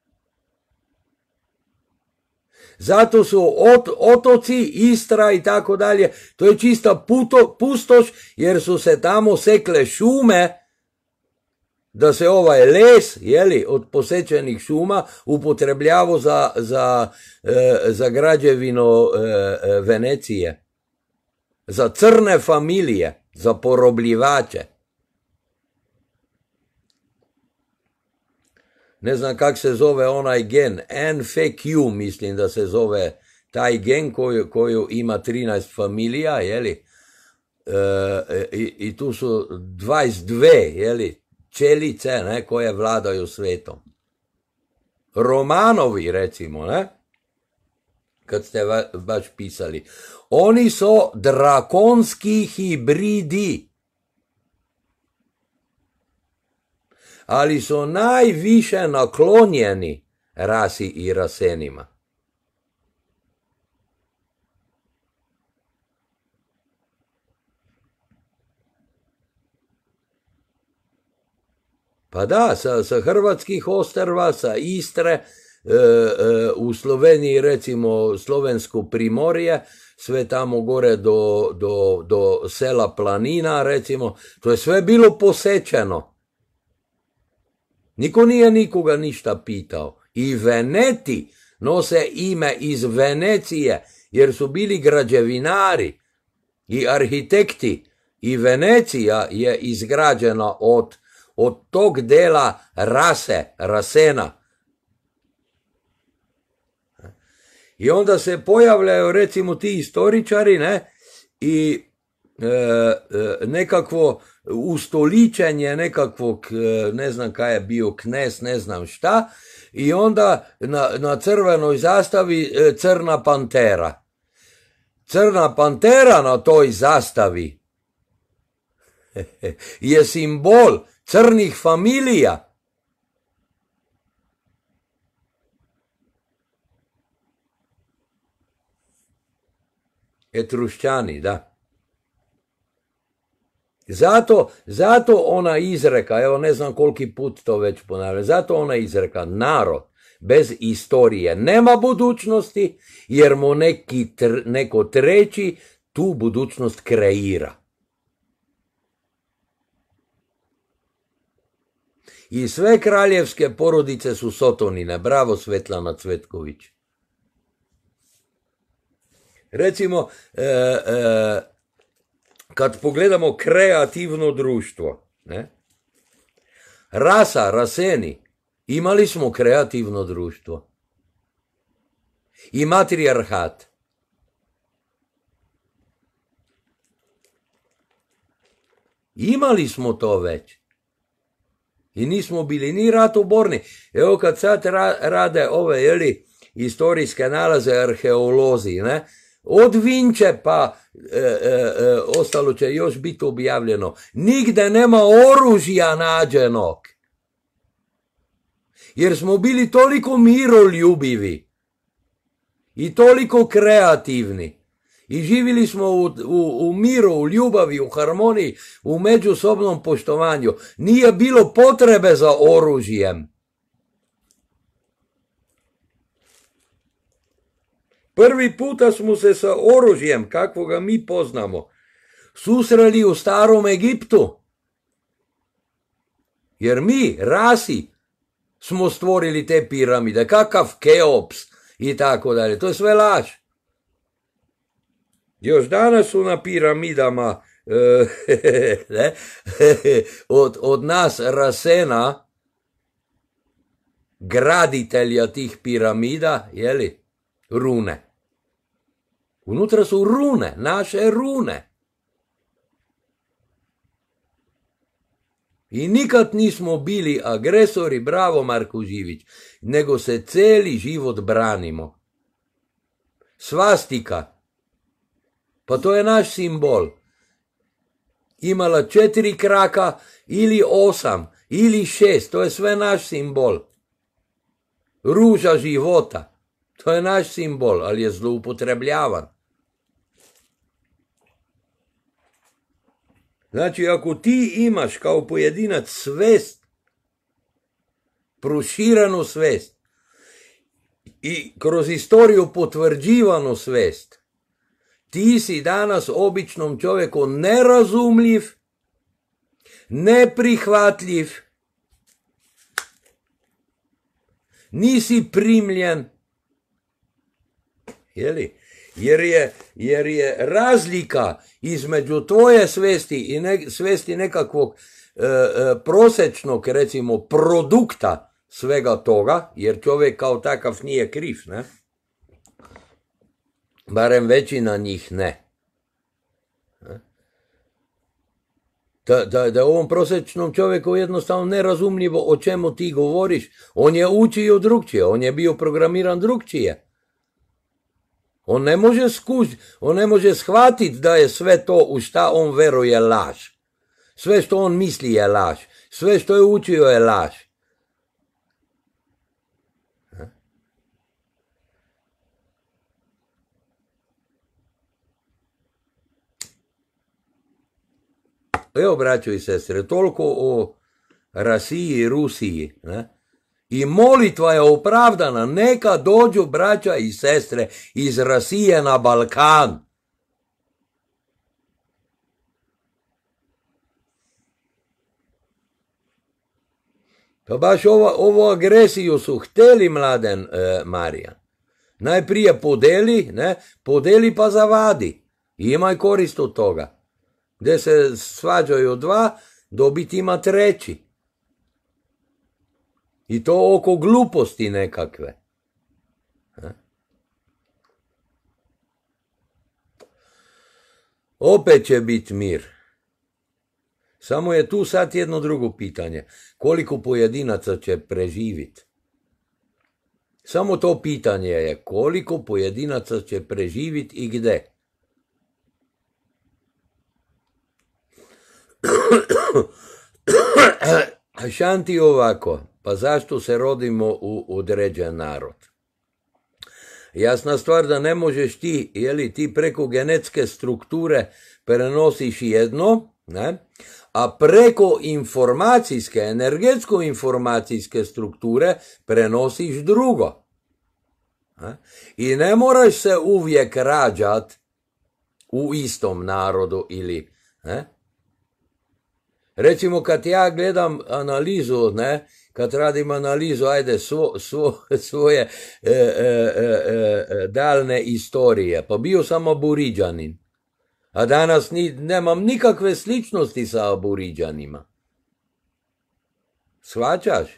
Speaker 1: Zato su ot, otoci, Istra i tako dalje, to je čista puto, pustoš, jer su se tamo sekle šume, da se ovaj les, jeli, od posečenih šuma upotrebljavao za, za, e, za građevino e, Venecije, za crne familije, za porobljivače. Ne znam kak se zove onaj gen, N F Q mislim da se zove taj gen koju, koju ima trinaest familija, jeli, e, i, i tu su dvadeset dve, jeli, čelice, ne, koje vladaju svetom. Romanovi, recimo, ne, kad ste baš pisali, oni su drakonski hibridi, ali su najviše naklonjeni rasi i rasenima. Pa da, sa, sa hrvatskih ostrva, sa Istre, e, e, u Sloveniji recimo slovensko primorje, sve tamo gore do, do, do sela Planina recimo, to je sve bilo posečeno. Niko nije nikoga ništa pitao. I Veneti nose ime iz Venecije, jer su bili građevinari i arhitekti. I Venecija je izgrađena od, od tog dela rase, rasena. I onda se pojavljaju recimo ti istoričari, ne, i e, e, nekakvo ustoličenje nekakvog, e, ne znam kaj je bio knez, ne znam šta, i onda na, na crvenoj zastavi e, crna pantera. Crna pantera na toj zastavi je simbol crnih familija. Etrušćani, da. Zato, zato ona izreka, evo ne znam koliki put to već ponavljam, zato ona izreka, narod bez istorije nema budućnosti, jer mu neki, tr, neko treći tu budućnost kreira. I sve kraljevske porodice su sotonine, bravo Svetlana Cvetković. Recimo, e, e, kad pogledamo kreativno društvo, ne? Rasa, raseni, imali smo kreativno društvo. I matrijarhat. Imali smo to već. I nismo bili ni ratoborni. Evo kad sad ra, rade ove, jeli, istorijske nalaze arheolozi, ne? Od Vinče pa e, e, e, ostalo će još biti objavljeno. Nigde nema oružja nađenog. Jer smo bili toliko miroljubivi i toliko kreativni. I živjeli smo u, u, u miru, u ljubavi, u harmoniji, u međusobnom poštovanju. Nije bilo potrebe za oružjem. Prvi puta smo se sa oružjem, kakvoga mi poznamo, susreli u starom Egiptu. Jer mi, rasi, smo stvorili te piramide, kakav Keops i tako dalje. To je sve laž. Još danas su na piramidama ne, od, od nas rasena, graditelja tih piramida, jeli, rune. Unutra su rune, naše rune. I nikad nismo bili agresori, bravo Marko Živić, nego se cijeli život branimo. Svastika, pa to je naš simbol. Imala četiri kraka ili osam ili šest, to je sve naš simbol. Ruža života, to je naš simbol, ali je zloupotrebljavan. Znači, ako ti imaš kao pojedinac svest, proširenu svest i kroz istoriju potvrđivanu svest, ti si danas običnom čovjeku nerazumljiv, neprihvatljiv, nisi primljen, jeli? Jer je, jer je razlika između tvoje svesti i ne, svesti nekakvog e, e, prosječnog, recimo, produkta svega toga, jer čovjek kao takav nije kriv, ne? Barem većina njih ne. Da, da, da ovom prosječnom čovjeku jednostavno nerazumljivo o čemu ti govoriš. On je učio drugčije, on je bio programiran drugčije. On ne može skužiti, on ne može shvatiti da je sve to u šta on veruje laž. Sve što on misli je laž. Sve što je učio je laž. Evo, braćo i sestre, toliko o Rasiji i Rusiji, ne? I molitva je opravdana, neka dođu braća i sestre iz Rasije na Balkan. Pa baš ovo, ovo agresiju su hteli, Mladen e, Marijan. Najprije podeli, ne, podeli pa zavadi. I imaj korist od toga. Gdje se svađaju dva, dobiti ima treći. I to oko gluposti nekakve. Ne? Opet će biti mir. Samo je tu sad jedno drugo pitanje. Koliko pojedinaca će preživjeti? Samo to pitanje je koliko pojedinaca će preživjeti i gdje. Šanti ovako, pa zašto se rodimo u određen narod? Jasna stvar da ne možeš ti, jeli, ti preko genetske strukture prenosiš jedno, ne? A preko informacijske, energetsko-informacijske strukture prenosiš drugo. Ne? I ne moraš se uvijek rađat u istom narodu ili, ne? Recimo kad ja gledam analizu, ne, kad radim analizu, ajde, svo, svo, svoje e, e, e, daljne istorije, pa bio sam Aboriđanin, a danas ni, nemam nikakve sličnosti sa Aboriđanima. Shvaćaš?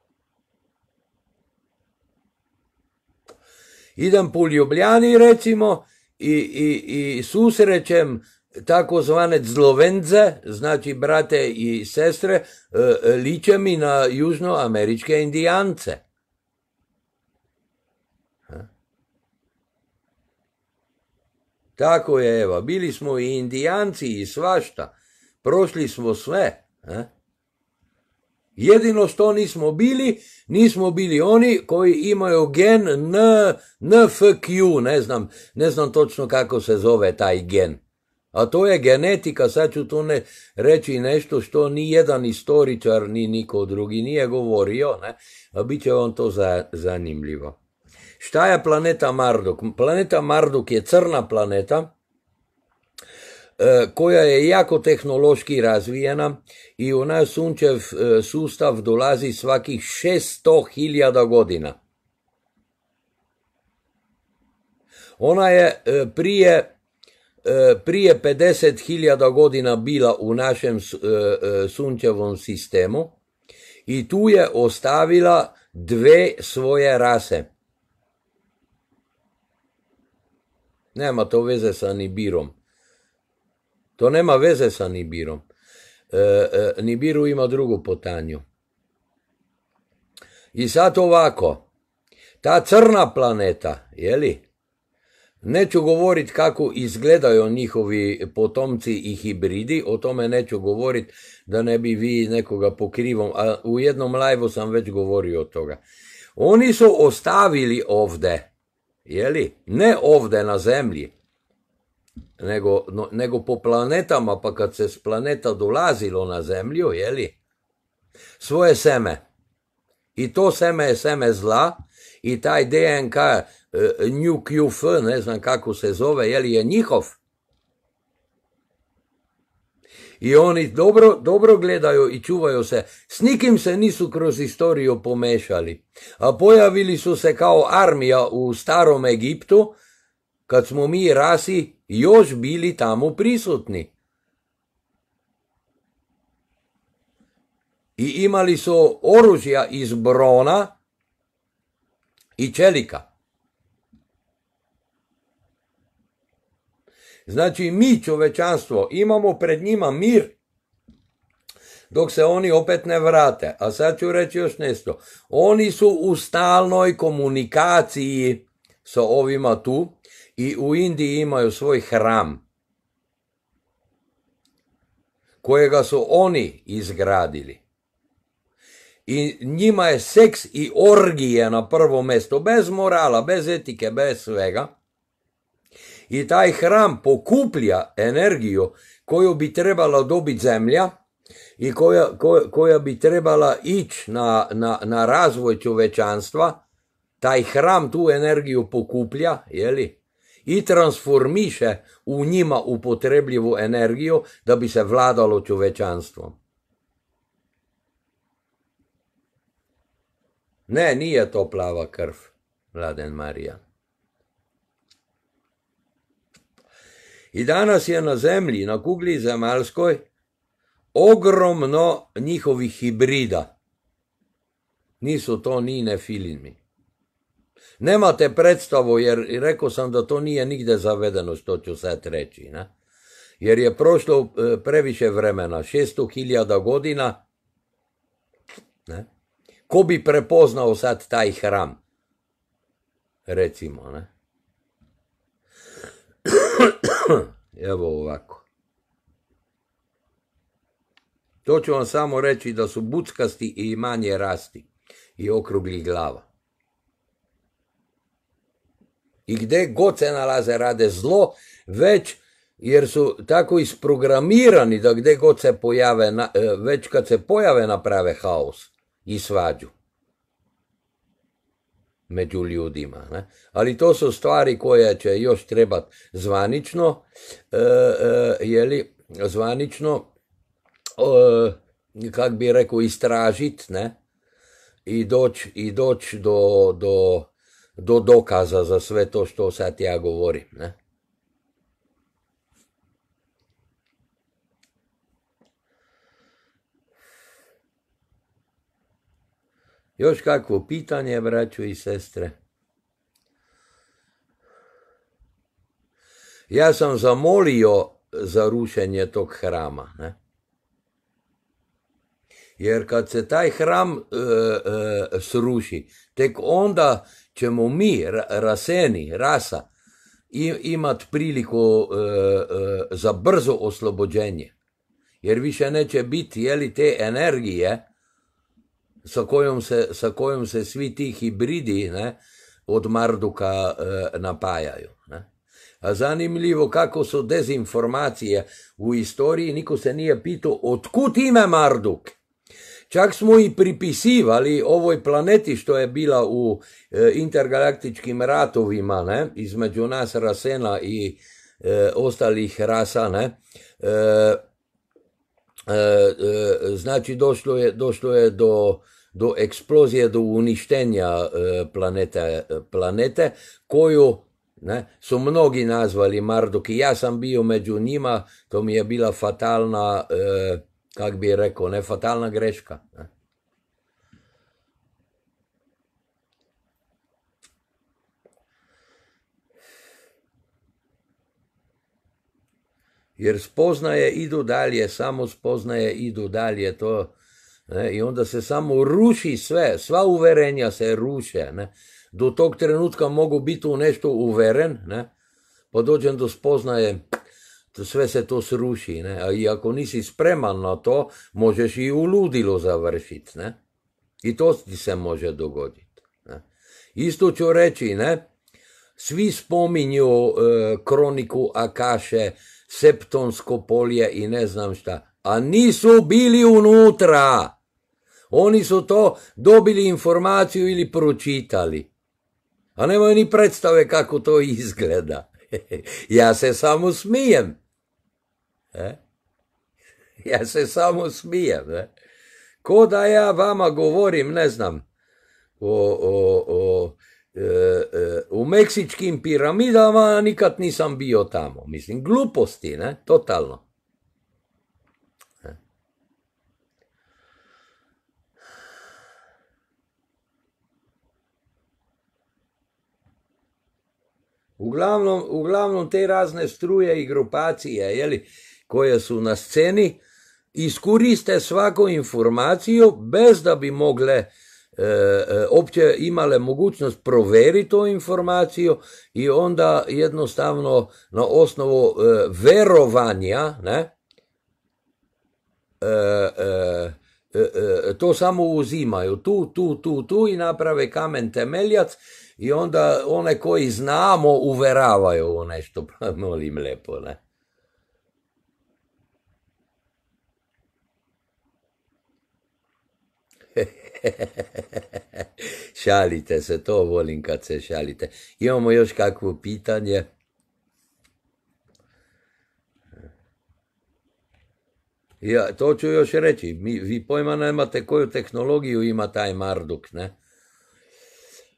Speaker 1: Idem po Ljubljani, recimo, i, i, i susrećem takozvane zlovenze, znači brate i sestre, liče mi na južnoameričke indijance. Tako je, Eva, bili smo i indijanci i svašta, prošli smo sve. Jedino što nismo bili, nismo bili oni koji imaju gen N F Q, ne znam, ne znam točno kako se zove taj gen. A to je genetika, sad ću tu ne reći nešto što ni jedan historičar ni niko drugi nije govorio, ne? A bit će vam to za, zanimljivo. Šta je planeta Marduk? Planeta Marduk je crna planeta e, koja je jako tehnološki razvijena i u naš sunčev e, sustav dolazi svakih šesto hiljada godina. Ona je e, prije prije pedeset hiljada godina bila u našem sunčevom sistemu i tu je ostavila dve svoje rase. Nema to veze sa Nibirom. To nema veze sa Nibirom. Nibiru ima drugu potanju. I sad ovako, ta crna planeta, jeli? Neću govoriti kako izgledaju njihovi potomci i hibridi, o tome neću govoriti da ne bi vi nekoga pokrivom, a u jednom live sam već govorio o toga. Oni su ostavili ovdje, jeli? Ne ovdje na zemlji, nego, no, nego po planetama, pa kad se s planeta dolazilo na zemlju, jeli? Svoje seme. I to seme je seme zla i taj D N K New Q F, ne znam kako se zove, je li je njihov. I oni dobro, dobro gledaju i čuvaju se. S nikim se nisu kroz historiju pomešali. A pojavili su se kao armija u starom Egiptu, kad smo mi rasi još bili tamo prisutni. I imali su oružja iz brona i čelika. Znači mi, čovečanstvo, imamo pred njima mir, dok se oni opet ne vrate. A sad ću reći još nešto. Oni su u stalnoj komunikaciji sa ovima tu i u Indiji imaju svoj hram, kojega su oni izgradili. I njima je seks i orgije na prvo mjesto, bez morala, bez etike, bez svega. I taj hram pokuplja energiju koju bi trebala dobiti zemlja i koja, koja, koja bi trebala ići na, na, na razvoj čovečanstva. Taj hram tu energiju pokuplja, jeli? I transformiše u njima upotrebljivu energiju da bi se vladalo čovečanstvom. Ne, nije to plava krv, Mladen Marijan. I danas je na zemlji, na kugli zemaljskoj, ogromno njihovih hibrida. Nisu to ni nefilimi. Nemate predstavu, jer rekao sam da to nije nigde zavedeno, što ću sad reći. Ne? Jer je prošlo previše vremena, šesto hiljada godina. Ne? Ko bi prepoznao sad taj hram? Recimo, ne? Evo ovako. To ću vam samo reći da su buckasti i manje rasti i okrugli glava. I gdje god se nalaze rade zlo, već jer su tako isprogramirani da gdje god se pojave, već kad se pojave naprave haos i svađu među ljudima. Ne? Ali to su stvari koje će još trebati zvanično, e, e, jeli, zvanično, e, kak bi rekao, istražiti, ne? I doći i doć do, do, do dokaza za sve to što sad ja govorim. Ne? Još kakvo pitanje, braćo i sestre? Ja sam zamolio za rušenje tog hrama, ne? Jer kad se taj hram e, e, sruši, tek onda ćemo mi, raseni, rasa, imati priliku e, e, za brzo oslobođenje. Jer više neće biti, jeli, te energije sa kojom se, sa kojom se svi ti hibridi, ne, od Marduka e, napajaju. Ne. A zanimljivo kako su dezinformacije u istoriji, niko se nije pitao otkud ime Marduk. Čak smo i pripisivali ovoj planeti što je bila u e, intergalaktičkim ratovima, ne, između nas rasena i e, ostalih rasa, ne, e, e, e, znači došlo je, došlo je do do eksplozije, do uništenja e, planete, planete, koju, ne, su mnogi nazvali Marduk i ja sam bio među njima, to mi je bila fatalna, e, kak bi rekao, ne, fatalna greška. Ne. Jer spoznaje idu dalje, samo spoznaje idu dalje, to. Ne, i onda se samo ruši sve, sva uverenja se ruše. Ne. Do tog trenutka mogu biti u nešto uveren, ne, pa dođem do spoznaje, sve se to sruši. Ne. A i ako nisi spreman na to, možeš i u ludilo završiti. Ne. I to ti se može dogoditi. Ne. Isto ću reći, ne, svi spominju e, kroniku Akaše, septonsko polje i ne znam šta, a nisu bili unutra. Oni su to dobili informaciju ili pročitali. A nemaju ni predstave kako to izgleda. Ja se samo smijem. E? Ja se samo smijem. E? Ko da ja vama govorim, ne znam, o, o, o, e, e, u meksičkim piramidama, nikad nisam bio tamo. Mislim, gluposti, ne? Totalno. Uglavnom, uglavnom te razne struje i grupacije, jeli, koje su na sceni, iskoriste svaku informaciju bez da bi mogle e, e, opće imale mogućnost provjeriti tu informaciju i onda jednostavno na osnovu e, verovanja, ne, e, e, e, to samo uzimaju tu, tu, tu, tu i naprave kamen temeljac. I onda one koji znamo uveravaju u nešto, molim lepo, ne. Šalite se, to volim kad se šalite. Imamo još kakvo pitanje? Ja, to ću još reći, mi, vi pojma nemate koju tehnologiju ima taj Marduk, ne.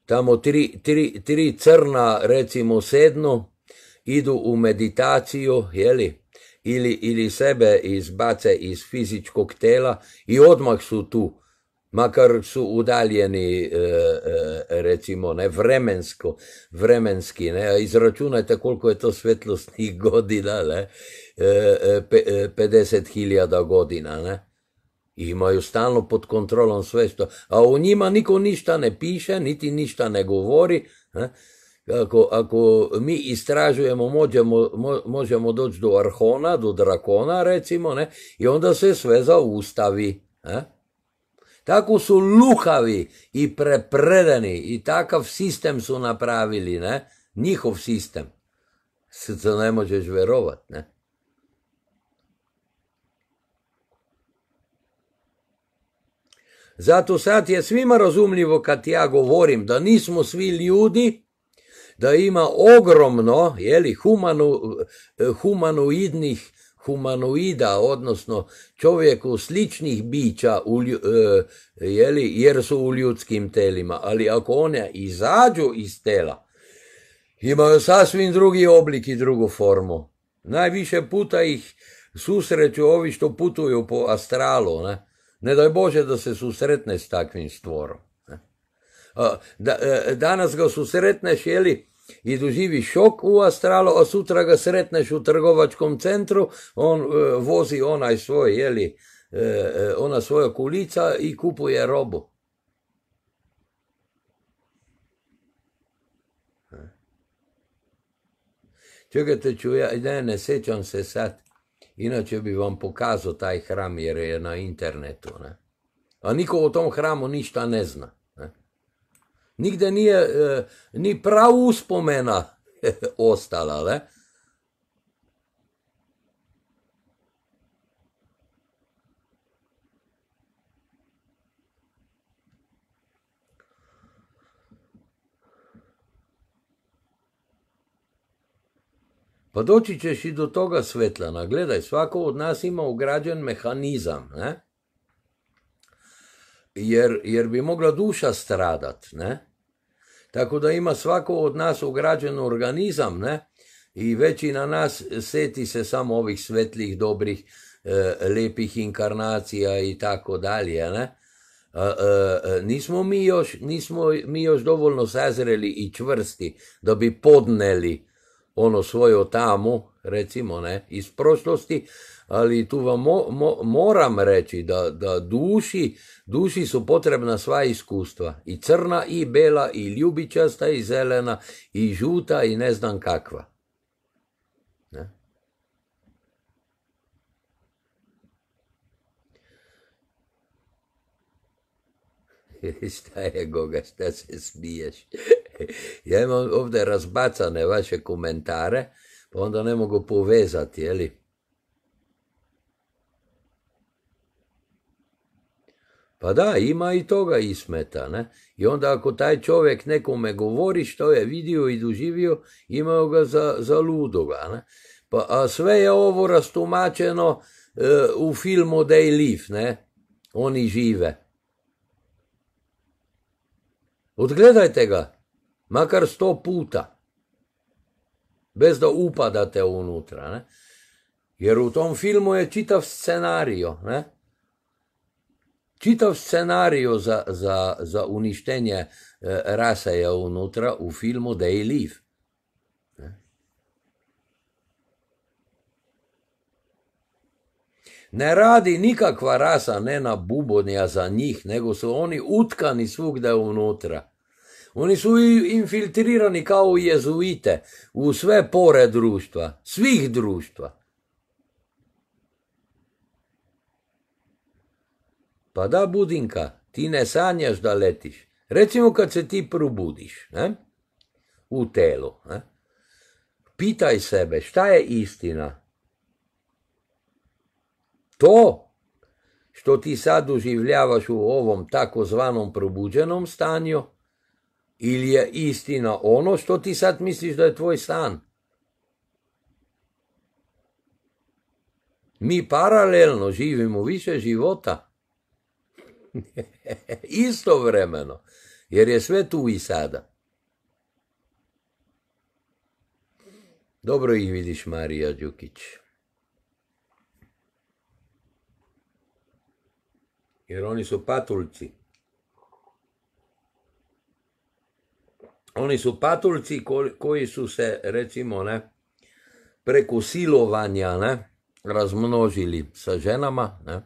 Speaker 1: tamo tri, tri, tri crna, recimo sednu, idu u meditaciju, jeli, ili, ili sebe izbace iz fizičkog tela i odmah su tu, makar su udaljeni, e, e, recimo, ne, vremensko, vremenski, ne, izračunajte koliko je to svetlosnih godina, ne, e, pe, pedeset hiljada godina, ne. I imaju stalno pod kontrolom sve što, a u njima niko ništa ne piše, niti ništa ne govori. Ne? Ako, ako mi istražujemo, možemo, možemo doći do arhona, do drakona, recimo, ne? I onda se sve zaustavi. Ne? Tako su lukavi i prepredani i takav sistem su napravili, ne? Njihov sistem. Se ne možeš verovat, ne? Zato sad je svima razumljivo kad ja govorim da nismo svi ljudi, da ima ogromno, jeli, humano, humanoidnih humanoida, odnosno čovjeku sličnih bića, u, jeli, jer su u ljudskim telima, ali ako one izađu iz tela, imaju sasvim drugi oblik i drugu formu. Najviše puta ih susreću ovi što putuju po astralu, ne? Ne daj Bože da se susretne s takvim stvorom. Da, danas ga susretneš, jeli, i doživi šok u astralu, a sutra ga sretneš u trgovačkom centru, on e, vozi onaj svoj, jeli, e, ona svoja kulica i kupuje robu. Čekajte, ću ja, ne, ne sjećam se sad. Inače bi vam pokazao taj hram jer je na internetu. Ne? A niko o tom hramu ništa ne zna. Ne? Nigde nije e, ni prav uspomena ostala. Ne? Pa doći ćeš i do toga, Svetlana. Gledaj, svako od nas ima ugrađen mehanizam, ne? Jer, jer bi mogla duša stradat, ne? Tako da ima svako od nas ugrađen organizam, ne? I veći na nas seti se samo ovih svetlih, dobrih, e, lepih inkarnacija i tako dalje, ne? A, a, a, nismo mi još, nismo mi još dovoljno sazreli i čvrsti da bi podneli ono svoju tamu, recimo, ne, iz prošlosti, ali tu vam mo, mo, moram reći da, da duši, duši su potrebna sva iskustva, i crna, i bela, i ljubičasta, i zelena, i žuta, i ne znam kakva. Ne? Šta je, Goga, šta se smiješ? Ja imam ovdje razbacane vaše komentare, pa onda ne mogu povezati, jeli? Pa da, ima i toga i smeta, ne? I onda ako taj čovjek nekome govori što je vidio i doživio, imaju ga za, za ludoga, ne? Pa, a sve je ovo rastumačeno uh, u filmu They Live, ne? Oni žive. Odgledajte ga. Makar sto puta, bez da upadate unutra, ne? Jer u tom filmu je čitav scenario, ne? Čitav scenario za, za, za uništenje e, rasa je unutra u filmu They Live. Ne? Ne radi nikakva rasa, ne na bubonja za njih, nego su oni utkani svugdje unutra. Oni su infiltrirani kao jezuite u sve pore društva, svih društva. Pa da, Budinka, ti ne sanjaš da letiš. Recimo kad se ti probudiš, ne? U telu, ne? Pitaj sebe šta je istina. To što ti sad doživljavaš u ovom takozvanom probuđenom stanju, ili je istina ono što ti sad misliš da je tvoj san? Mi paralelno živimo više života. Istovremeno. jer je sve tu i sada. Dobro ih vidiš, Marija Đukić. Jer oni su patuljci. Oni su patuljci koji su se, recimo, ne, preko silovanja, ne, razmnožili sa ženama, ne.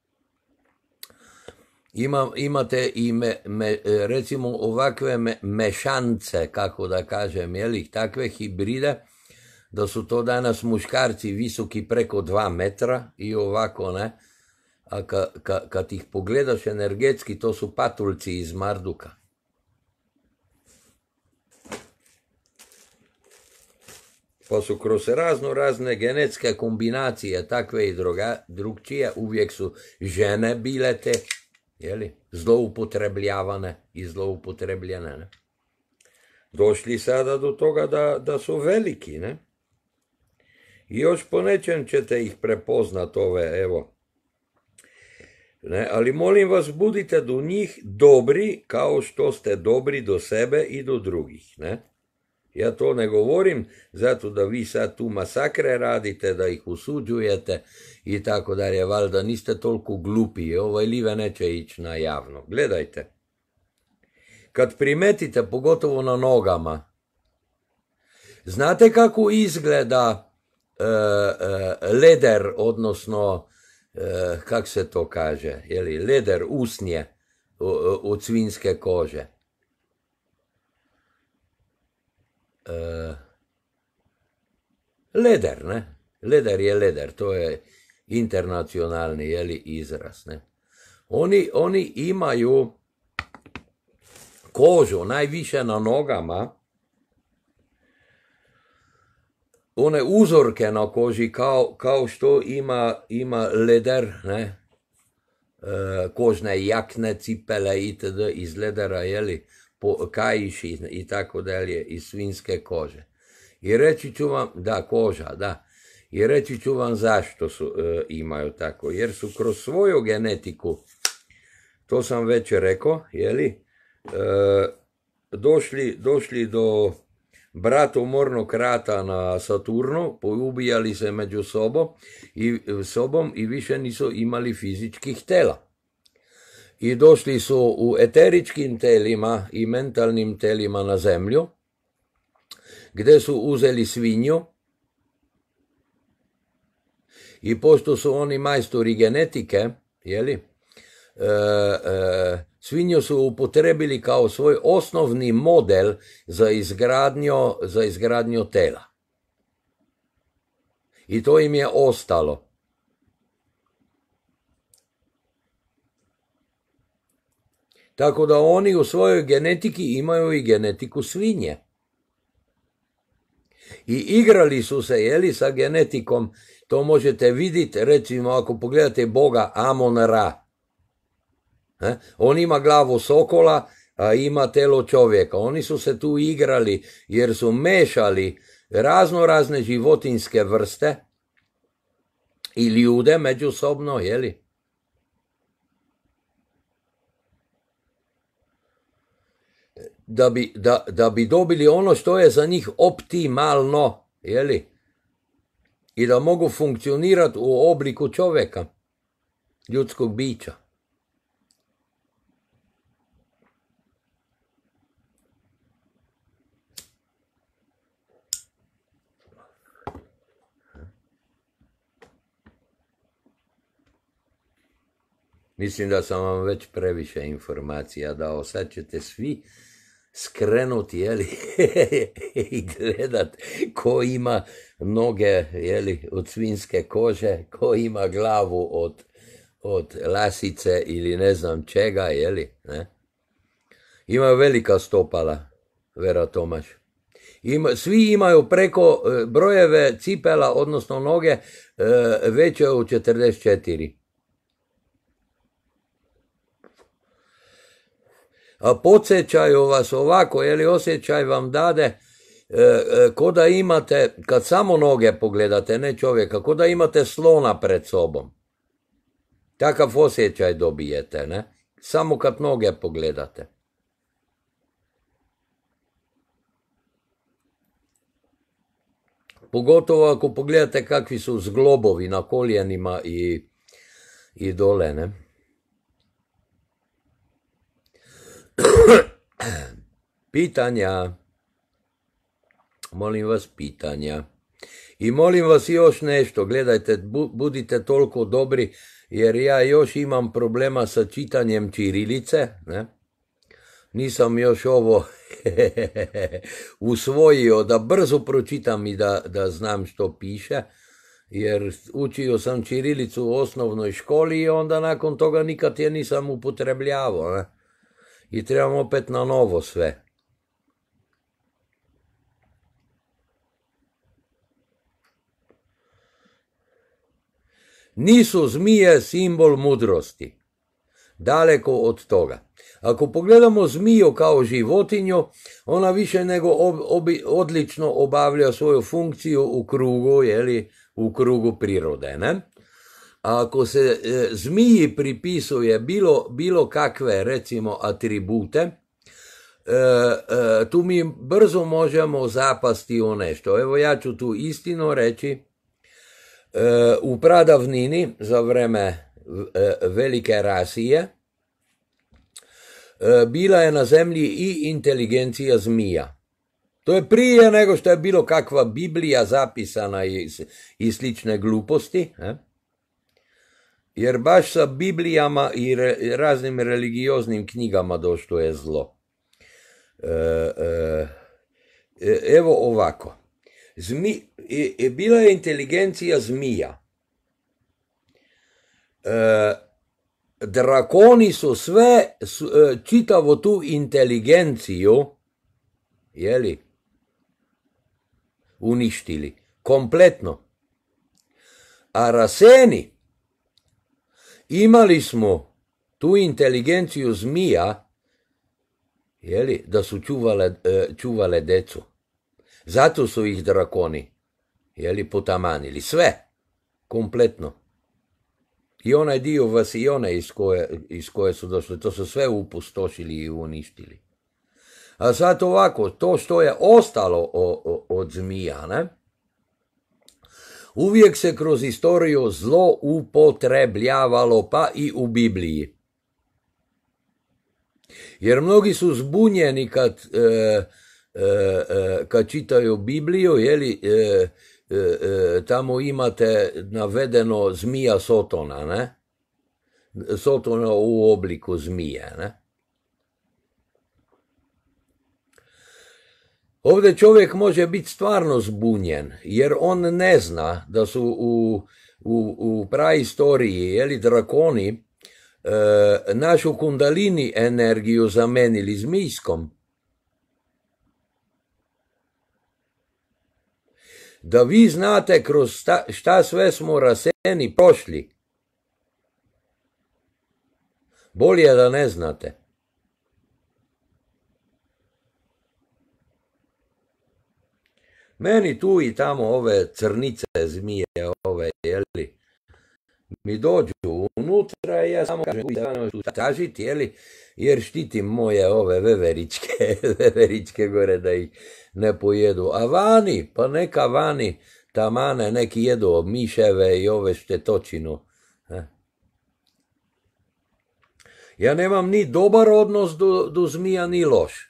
Speaker 1: Ima, imate i me, me, recimo ovakve me, mešance, kako da kažem, jeli, takve hibride, da su to danas muškarci visoki preko dva metra i ovako, ne, a ka, ka, kad ih pogledaš energetski, to su patuljci iz Marduka. Pa su kroz razno razne genetske kombinacije, takve i druga, drugčije, uvijek su žene bile te, jeli, zloupotrebljavane i zloupotrebljene, ne. Došli sada do toga da, da su veliki, ne. I još po nečem ćete ih prepoznat ove, evo. Ne, ali molim vas, budite do njih dobri kao što ste dobri do sebe i do drugih, ne. Ja to ne govorim zato da vi sad tu masakre radite, da ih usuđujete i tako dalje, valjda niste toliko glupi, ovaj live neće ići na javno. Gledajte, kad primetite, pogotovo na nogama, znate kako izgleda e, e, leder, odnosno, e, kak se to kaže, jeli, leder, usnje od svinjske kože? Uh, leder, ne? Leder je leder, to je internacionalni, jeli, izraz, ne? Oni, oni imaju kožu najviše na nogama, one uzorke na koži kao, kao što ima, ima leder, ne? Uh, kožne jakne, cipele itd. Iz ledera, jeli, po kajiši i tako dalje, iz svinjske kože. I reći ću vam, da, koža, da, i reći ću vam zašto su, e, imaju tako, jer su kroz svoju genetiku, to sam već rekao, jeli, e, došli, došli do bratomornog rata na Saturnu, poubijali se među sobom i, sobom i više nisu imali fizičkih tela. I došli su u eteričkim telima i mentalnim telima na zemlju, gdje su uzeli svinju i pošto su oni majstori genetike, jeli, e, e, svinju su upotrebili kao svoj osnovni model za izgradnju, za izgradnju tela. I to im je ostalo. Tako da oni u svojoj genetiki imaju i genetiku svinje. I igrali su se, jeli, sa genetikom, to možete vidjeti, recimo, ako pogledate Boga Amon-Ra. Eh? On ima glavu sokola, a ima telo čovjeka. Oni su se tu igrali, jer su mešali razno razne životinjske vrste i ljude međusobno, jeli. Da bi, da, da bi dobili ono što je za njih optimalno, jeli? I da mogu funkcionirati u obliku čovjeka, ljudskog bića. Mislim da sam vam već previše informacija dao, sad ćete svi skrenuti, jeli, i gledat ko ima noge, jeli, od svinjske kože, ko ima glavu od, od lasice ili ne znam čega, jeli, ne. Imaju velika stopala, Vera Tomaš. Ima, svi imaju preko brojeve cipela, odnosno noge, veće od četrdeset četiri. A podsjećaju vas ovako, jeli, osjećaj vam dade, e, e, ko da imate, kad samo noge pogledate, ne čovjeka, ko da imate slona pred sobom. Takav osjećaj dobijete, ne? Samo kad noge pogledate. Pogotovo ako pogledate kakvi su zglobovi na koljenima i, i dole, ne? Pitanja. Molim vas pitanja. I molim vas još nešto, gledajte, bu, budite toliko dobri, jer ja još imam problema sa čitanjem ćirilice, ne? Nisam još ovo usvojio da brzo pročitam i da, da znam što piše, jer učio sam ćirilicu u osnovnoj školi i onda nakon toga nikad je nisam upotrebljavao, ne? I trebam opet na novo sve. Nisu zmije simbol mudrosti. Daleko od toga. Ako pogledamo zmiju kao životinju, ona više nego ob, obi, odlično obavlja svoju funkciju u krugu, jeli, u krugu prirode, ne? A ako se e, zmiji pripisuje bilo, bilo kakve, recimo, atribute, e, e, tu mi brzo možemo zapasti u nešto. Evo ja ću tu istinu reći. E, u pradavnini, za vreme e, velike Rasije, e, bila je na zemlji i inteligencija zmija. To je prije nego što je bilo kakva Biblija zapisana i, i slične gluposti, eh? Jer baš sa Biblijama i re, raznim religioznim knjigama došlo je zlo. E, e, evo ovako. Zmi, i, i bila je inteligencija zmija. E, drakoni su sve, su, čitavo tu inteligenciju, jeli, uništili. Kompletno. A raseni, imali smo tu inteligenciju zmija, jeli, da su čuvale, čuvale decu. Zato su ih drakoni, jeli, potamanili. Sve, kompletno. I onaj dio Vasione iz koje, iz koje su došli, to su sve upustošili i uništili. A sad ovako, to što je ostalo o, o, od zmija, ne? Uvijek se kroz istoriju zlo upotrebljavalo, pa i u Bibliji. Jer mnogi su zbunjeni kad, e, e, kad čitaju Bibliju, jeli, e, e, e, tamo imate navedeno zmija Sotona, ne? Sotona u obliku zmije, ne? Ovdje čovjek može biti stvarno zbunjen, jer on ne zna da su u, u, u praistoriji, jeli, drakoni, e, našu kundalini energiju zamenili zmijskom. Da vi znate kroz šta, šta sve smo raseni prošli, bolje da ne znate. Meni tu i tamo ove crnice zmije, ove, jeli, mi dođu unutra i ja samo kažem, tažiti, jeli, jer štitim moje ove veveričke, veveričke gore da ih ne pojedu. A vani, pa neka vani tamane neki jedu miševe i ove štetočinu. Ja nemam ni dobar odnos do, do zmija, ni loš.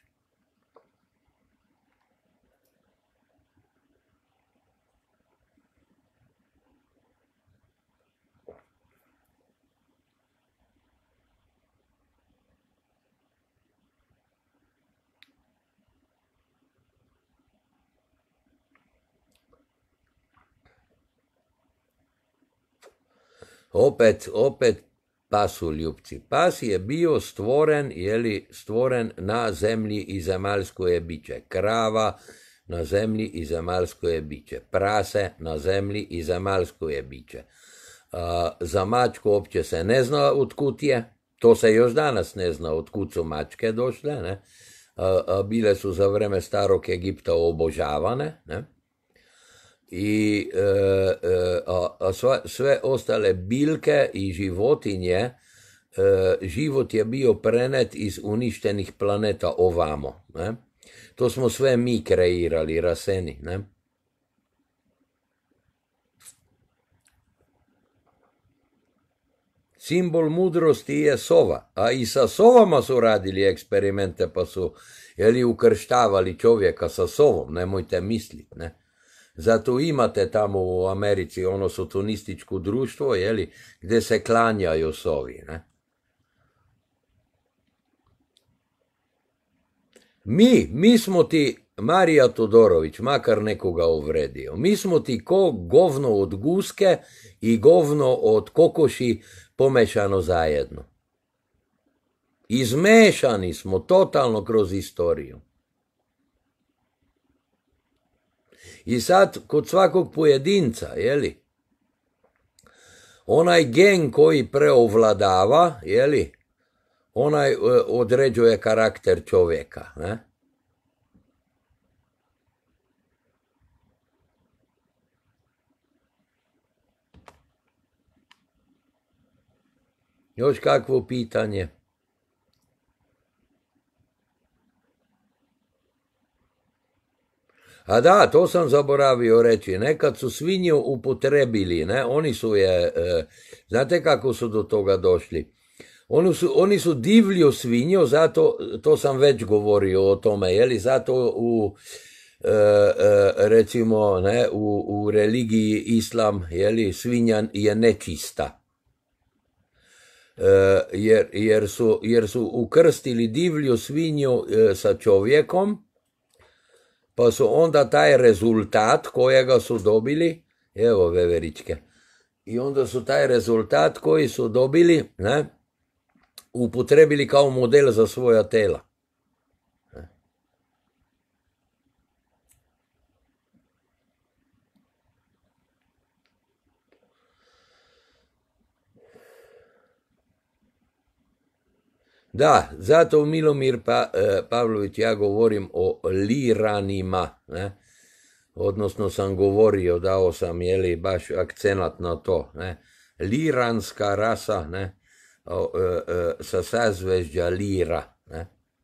Speaker 1: Opet, opet pasuljubci. Pas je bio stvoren, jeli, stvoren na zemlji i zemaljsko je biće. Krava na zemlji i zemaljsko je biće. Prase na zemlji i zemaljsko je biće. A, za mačku uopće se ne zna otkud je. To se još danas ne zna otkud su mačke došle, ne? A, a bile su za vreme starog Egipta obožavane, ne? I e, e, a, a sva, sve ostale biljke i životinje, e, život je bio prenet iz uništenih planeta ovamo, ne? To smo sve mi kreirali, raseni, ne? Simbol mudrosti je sova, a i sa sovama su radili eksperimente pa su jeli, ukrštavali čovjeka sa sovom, nemojte misliti, ne. Zato imate tamo u Americi ono sotonističko društvo, jeli, gdje se klanjaju sovi, ne. Mi, mi smo ti, Marija Todorović, makar nekoga uvredio, mi smo ti ko govno od guske i govno od kokoši pomešano zajedno. Izmešani smo totalno kroz istoriju. I sad, kod svakog pojedinca, jeli, onaj gen koji preovladava, jeli, onaj određuje karakter čovjeka, ne? Još kakvo pitanje? A da, to sam zaboravio reći, nekad su svinju upotrebili, ne, oni su je, e, znate kako su do toga došli? Oni su, oni su divlju svinju, zato, to sam već govorio o tome, jeli, zato u, e, e, recimo, ne, u, u religiji islam, jeli, svinja je nečista. Jer, jer, su, jer su ukrstili divlju svinju e, sa čovjekom, pa su onda taj rezultat kojega su dobili, evo veveričke, i onda su taj rezultat koji su dobili, ne, upotrebili kao model za svoja tela. Da, zato Milomir pa, eh, Pavlović, ja govorim o liranima, ne? Odnosno sam govorio, dao sam, jeli, baš akcenat na to, ne? Liranska rasa, ne? O, eh, eh, sa sazvežđa Lira, ne?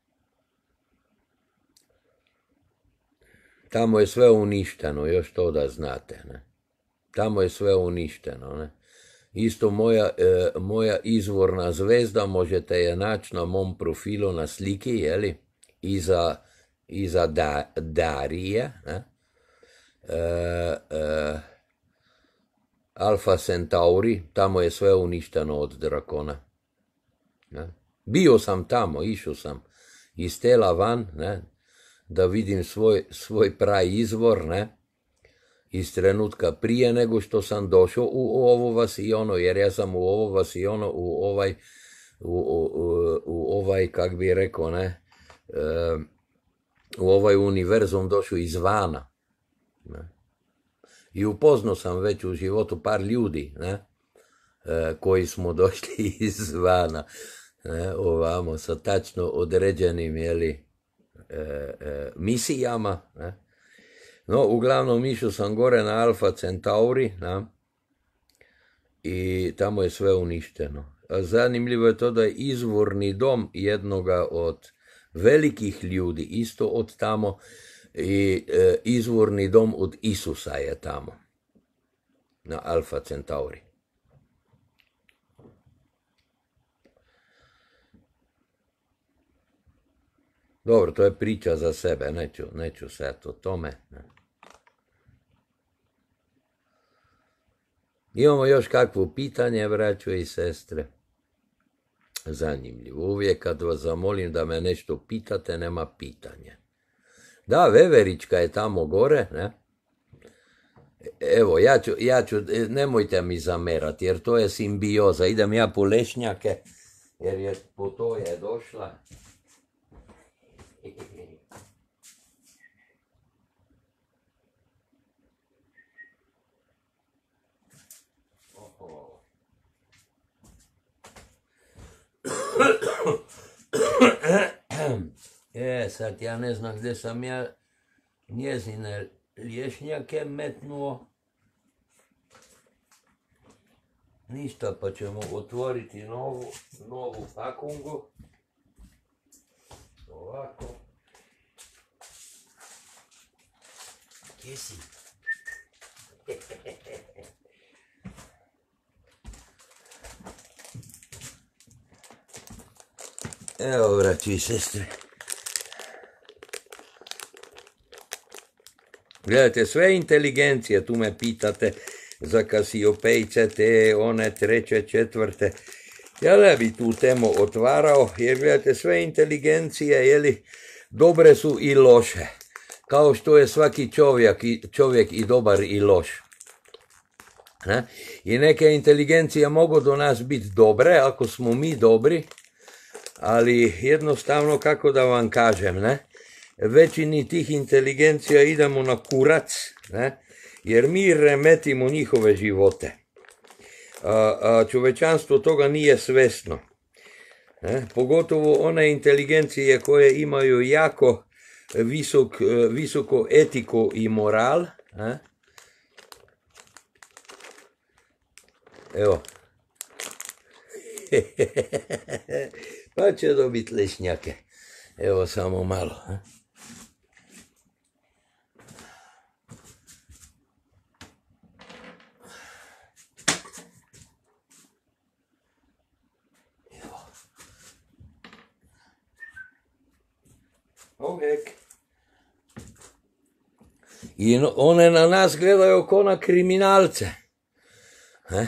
Speaker 1: Tamo je sve uništeno, još to da znate, ne? Tamo je sve uništeno, ne? Isto moja, e, moja izvorna zvezda, možete je naći na mom profilu na sliki, jeli, iza, iza da, Darije, ne? E, e, Alfa Centauri, tamo je sve uništeno od drakona. Ne? Bio sam tamo, išao sam iz tela van, ne? Da vidim svoj, svoj pravi izvor, ne? Iz trenutka prije nego što sam došao u ovo vasiono, jer ja sam u ovo vasiono, u ovaj, u, u, u ovaj, kak bi rekao, ne, u ovaj univerzum došao izvana. Ne. I upoznao sam već u životu par ljudi, ne, koji smo došli izvana, ne, ovamo, sa tačno određenim, jeli, misijama, ne. No, uglavnom išao sam gore na Alfa Centauri, na, i tamo je sve uništeno. A zanimljivo je to da je izvorni dom jednoga od velikih ljudi, isto od tamo, i e, izvorni dom od Isusa je tamo, na Alfa Centauri. Dobro, to je priča za sebe, neću, neću sad o tome. Ne. Imamo još kakvo pitanje, braćo i sestre? Zanimljivo. Uvijek kad vas zamolim da me nešto pitate, nema pitanje. Da, veverička je tamo gore, ne? Evo, ja ću, ja ću, nemojte mi zamerati, jer to je simbioza. Idem ja po lešnjake, jer je po to je došla. E, sad ja ne znam gdje sam ja njezine lješnjake metnuo. Ništa, pa ćemo otvoriti novu, novu pakungu. Ovako. Gdje si? Evo, braći i sestre. Gledajte, sve inteligencije, tu me pitate za Kasiopejce, te one treće, četvrte. Ja ne bi tu temu otvarao, jer gledajte, sve inteligencije, jeli, dobre su i loše. Kao što je svaki čovjek, čovjek i dobar i loš. Ne? I neke inteligencije mogu do nas biti dobre, ako smo mi dobri, ali jednostavno, kako da vam kažem, ne? Većini tih inteligencija idemo na kurac, ne? Jer mi remetimo njihove živote. A, a čovečanstvo toga nije svesno. Ne? Pogotovo one inteligencije koje imaju jako visok, visoko etiku i moral. Ne? Evo. Pa će dobiti lešnjake. Evo samo malo. Ne? Ovek. I one na nas gledaju ko na kriminalce. Ne?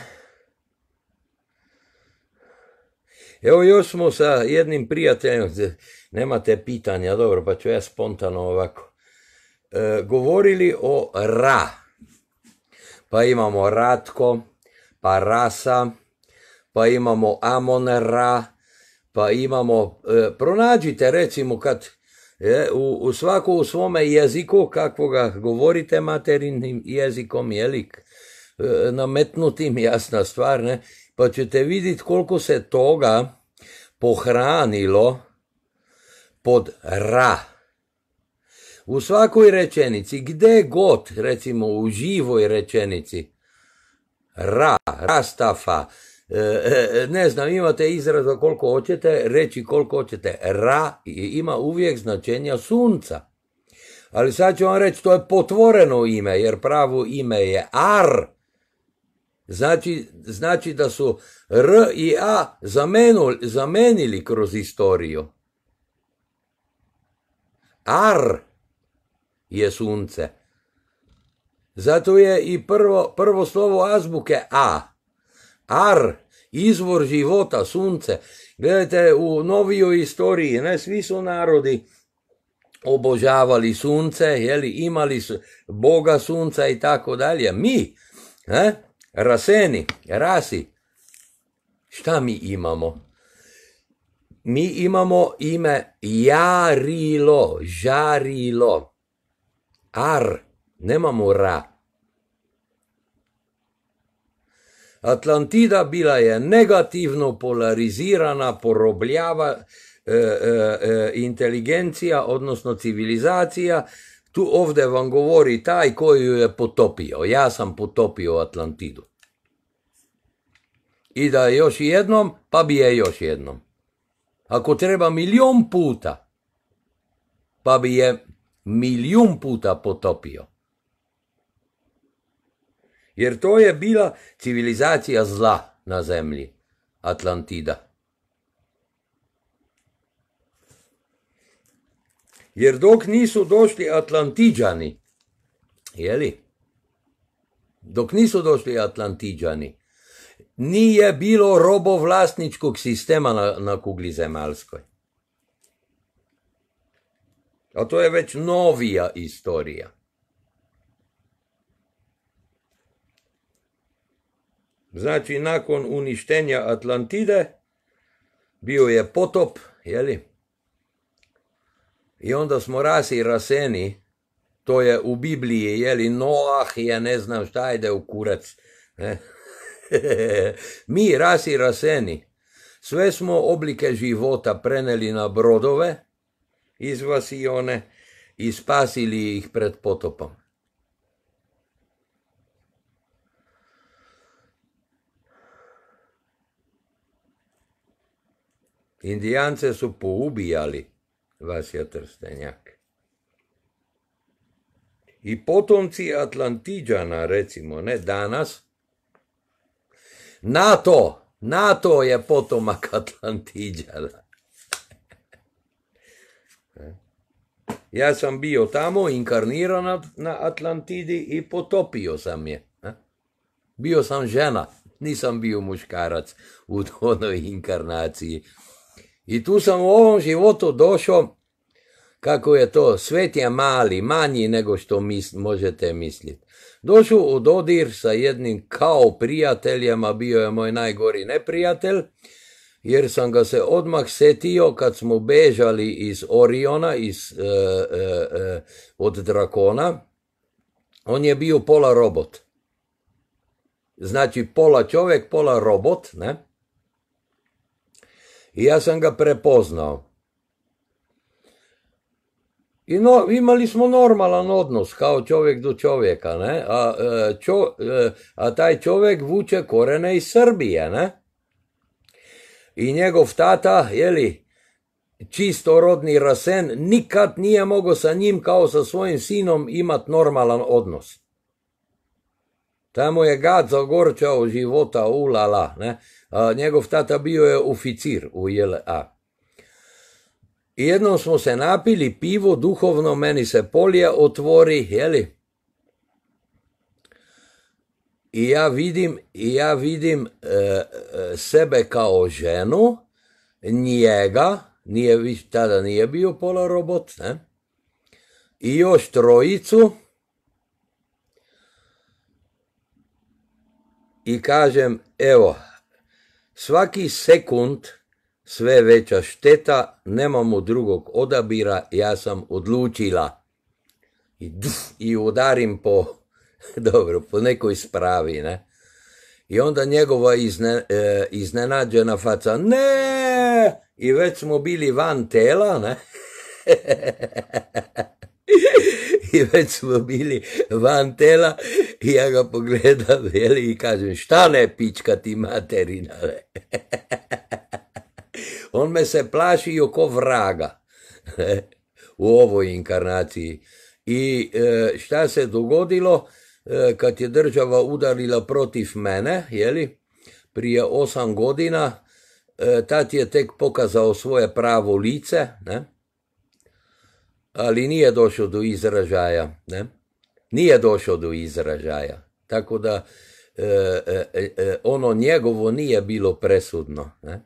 Speaker 1: Evo još smo sa jednim prijateljem, nemate pitanja, dobro, pa ću ja spontano ovako. E, govorili o Ra. Pa imamo Ratko, pa Rasa, pa imamo Amon-Ra, pa imamo, e, pronađite recimo kad je, u, u svako u svome jeziku, kakvoga govorite materinim jezikom, jelik, e, nametnutim, jasna stvar, ne? Pa ćete vidjeti koliko se toga pohranilo pod Ra. U svakoj rečenici, gdje god, recimo u živoj rečenici, Ra, Rastafa, e, ne znam, imate izraza koliko hoćete, reći koliko hoćete, Ra ima uvijek značenja sunca. Ali sad ću vam reći, to je potvoreno ime, jer pravo ime je Ar. Znači, znači da su R i A zamenuli, zamenili kroz istoriju. Ar je sunce. Zato je i prvo, prvo slovo azbuke A. Ar, izvor života, sunce. Gledajte, u novijoj istoriji, ne, svi su narodi obožavali sunce, jeli, imali su Boga sunca i tako dalje. Mi, ne? Raseni, rasi, šta mi imamo? Mi imamo ime Jarilo, Žarilo, Ar, nemamo Ra. Atlantida bila je negativno polarizirana, porobljava e, e, e, inteligencija, odnosno civilizacija. Tu ovdje vam govori taj koji ju je potopio. Ja sam potopio Atlantidu. I da još jednom, pa bi je još jednom. Ako treba milijun puta, pa bi je milijun puta potopio. Jer to je bila civilizacija zla na zemlji, Atlantida. Jer dok nisu došli Atlantiđani, jeli? Dok nisu došli Atlantiđani, nije bilo robovlasničkog sistema na, na kugli zemaljskoj. A to je već novija istorija. Znači, nakon uništenja Atlantide, bio je potop, jeli? I onda smo rasi raseni, to je u Bibliji, jeli, Noah je ne znam šta ide u kurac. Ne? Mi rasi raseni, sve smo oblike života preneli na brodove iz Vasione i spasili ih pred potopom. Indijance su poubijali Vasja Trstenjak. I potomci Atlantiđana, recimo, ne danas, NATO, NATO je potomak Atlantiđana. Ja sam bio tamo, inkarniran na Atlantidi i potopio sam je. Bio sam žena, nisam bio muškarac u onoj inkarnaciji. I tu sam u ovom životu došao, kako je to, svet je mali, manji nego što mis, možete misliti. Došao u dodir sa jednim kao prijateljem, a bio je moj najgori neprijatelj, jer sam ga se odmah setio kad smo bežali iz Oriona, iz, e, e, e, od Drakona. On je bio pola robot. Znači pola čovjek, pola robot, ne? I ja sam ga prepoznao. I no, imali smo normalan odnos, kao čovjek do čovjeka, ne? A, čo, a taj čovjek vuče korene iz Srbije, ne? I njegov tata, jeli, čistorodni Rasen, nikad nije mogao sa njim kao sa svojim sinom imat normalan odnos. Tamo je gad zagorčao života, ulala, ne? A njegov tata bio je oficir u J L A. I jednom smo se napili pivo, duhovno meni se polje otvori, jeli? I ja vidim, i ja vidim e, sebe kao ženu, njega, nije, tada nije bio pola robot, ne? I još trojicu. I kažem, evo, svaki sekund sve veća šteta, nemamo drugog odabira, ja sam odlučila. I, i udarim po, dobro, po nekoj spravi, ne? I onda njegova izne, e, iznenađena faca, ne! I već smo bili van tela, ne? I već smo bili van tela i ja ga pogledam, veli, i kažem, šta ne, pička ti materina, ne? On me se plašio ko vraga u ovoj inkarnaciji. I e, šta se dogodilo e, kad je država udarila protiv mene, jeli, prije osam godina, e, tat je tek pokazao svoje pravo lice, ne? Ali nije došao do izražaja, ne? Nije došao do izražaja. Tako da e, e, e, ono njegovo nije bilo presudno, ne?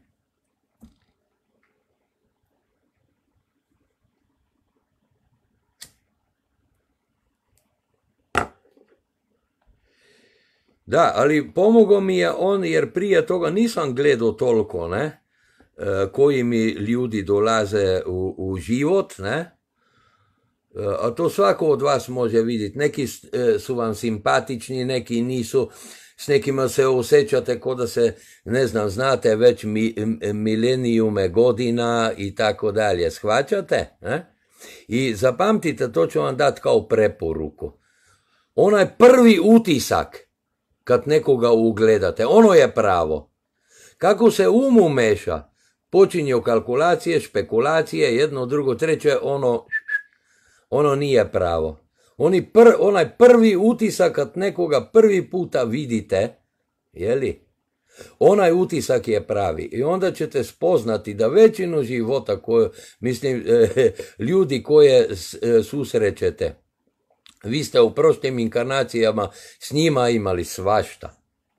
Speaker 1: Da, ali pomogao mi je on, jer prije toga nisam gledao toliko, ne, koji mi ljudi dolaze u, u život, ne, a to svako od vas može vidjeti. Neki su vam simpatični, neki nisu, s nekima se osjećate kao da se, ne znam, znate već mi, milenijume godina i tako dalje, shvaćate, ne? I zapamtite, to ću vam dati kao preporuku. Onaj prvi utisak, kad nekoga ugledate, ono je pravo. Kako se umu meša, počinju kalkulacije, špekulacije, jedno, drugo, treće, ono, ono nije pravo. Oni pr, onaj prvi utisak kad nekoga prvi puta vidite, jeli, onaj utisak je pravi. I onda ćete spoznati da većinu života, koje, mislim, ljudi koje susrećete, vi ste u prošlim inkarnacijama s njima imali svašta.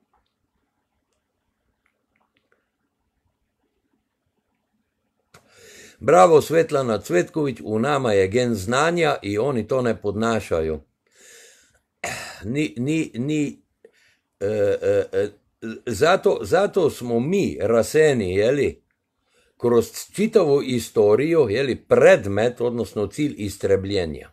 Speaker 1: Bravo, Svetlana Cvetković, u nama je gen znanja i oni to ne podnašaju. Ni, ni, ni, e, e, e, zato, zato smo mi, Raseni, jeli, kroz čitavu istoriju, jeli, predmet, odnosno cilj istrebljenja.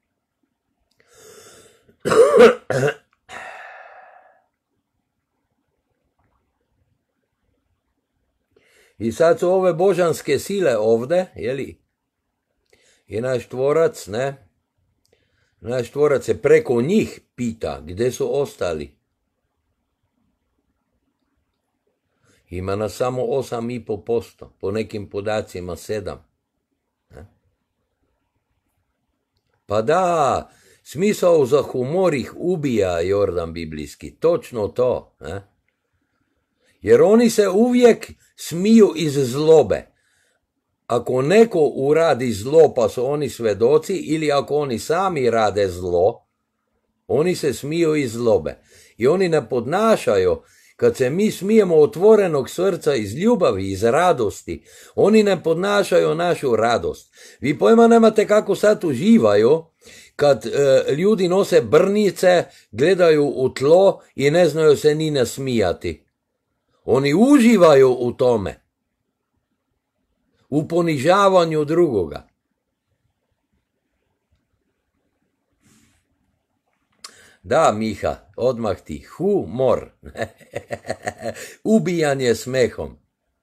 Speaker 1: I sad su ove božanske sile ovdje, jeli? I naš tvorac, ne? Naš tvorac se preko njih pita gdje su ostali. Ima nas samo osam i pol posto, po nekim podacima sedam. Ne? Pa da, smisao za humor ih ubija, Jordan biblijski, točno to. Ne? Jer oni se uvijek smiju iz zlobe. ako neko uradi zlo pa su oni svedoci, ili ako oni sami rade zlo, oni se smiju iz zlobe. I oni ne podnašaju, kad se mi smijemo otvorenog srca iz ljubavi, iz radosti, oni ne podnašaju našu radost. Vi pojma nemate kako sad uživaju, kad e, ljudi nose brnice, gledaju u tlo i ne znaju se ni nasmijati. Oni uživaju u tome. U ponižavanju drugoga. Da, Miha, odmah ti, humor. Ubijanje smehom.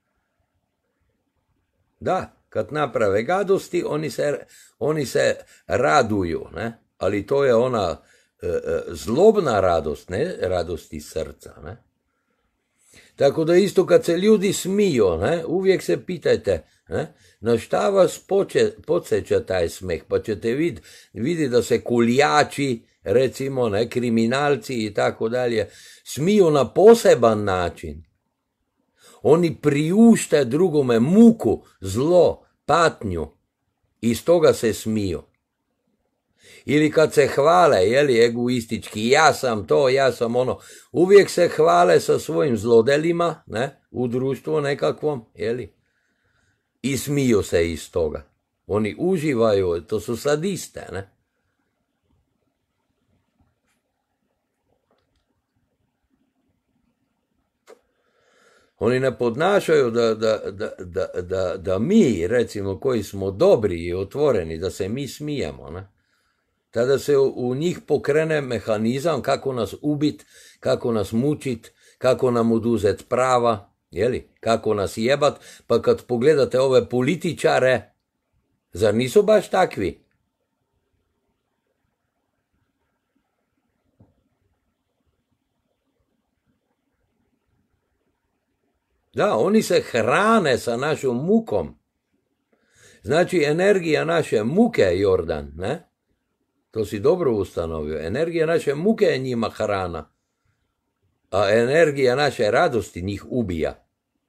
Speaker 1: Da, kad naprave gadosti, oni se, oni se raduju, ne? Ali to je ona e, e, zlobna radost, ne radost iz srca. Ne? Tako da isto kad se ljudi smiju, ne? Uvijek se pitajte, ne? Na šta vas poče, podsjeća taj smeh, pa ćete vidjeti vid da se kuljači, recimo, ne, kriminalci i tako dalje, smiju na poseban način. Oni priušte drugome muku, zlo, patnju i stoga se smiju. Ili kad se hvale, jeli, egoistički, ja sam to, ja sam ono, uvijek se hvale sa svojim zlodelima, ne, u društvu nekakvom, jeli, i smiju se iz toga. Oni uživaju, to su sadiste, ne. Oni ne podnašaju da, da, da, da, da, da mi, recimo, koji smo dobri i otvoreni, da se mi smijemo, ne? Tada se u, u njih pokrene mehanizam kako nas ubit, kako nas mučit, kako nam oduzet prava, jeli? Kako nas jebat, pa kad pogledate ove političare, zar nisu baš takvi? Da, oni se hrane sa našom mukom. Znači, energija naše muke, Jordan, ne? To si dobro ustanovio. Energija naše muke je njima hrana. A energija naše radosti njih ubija.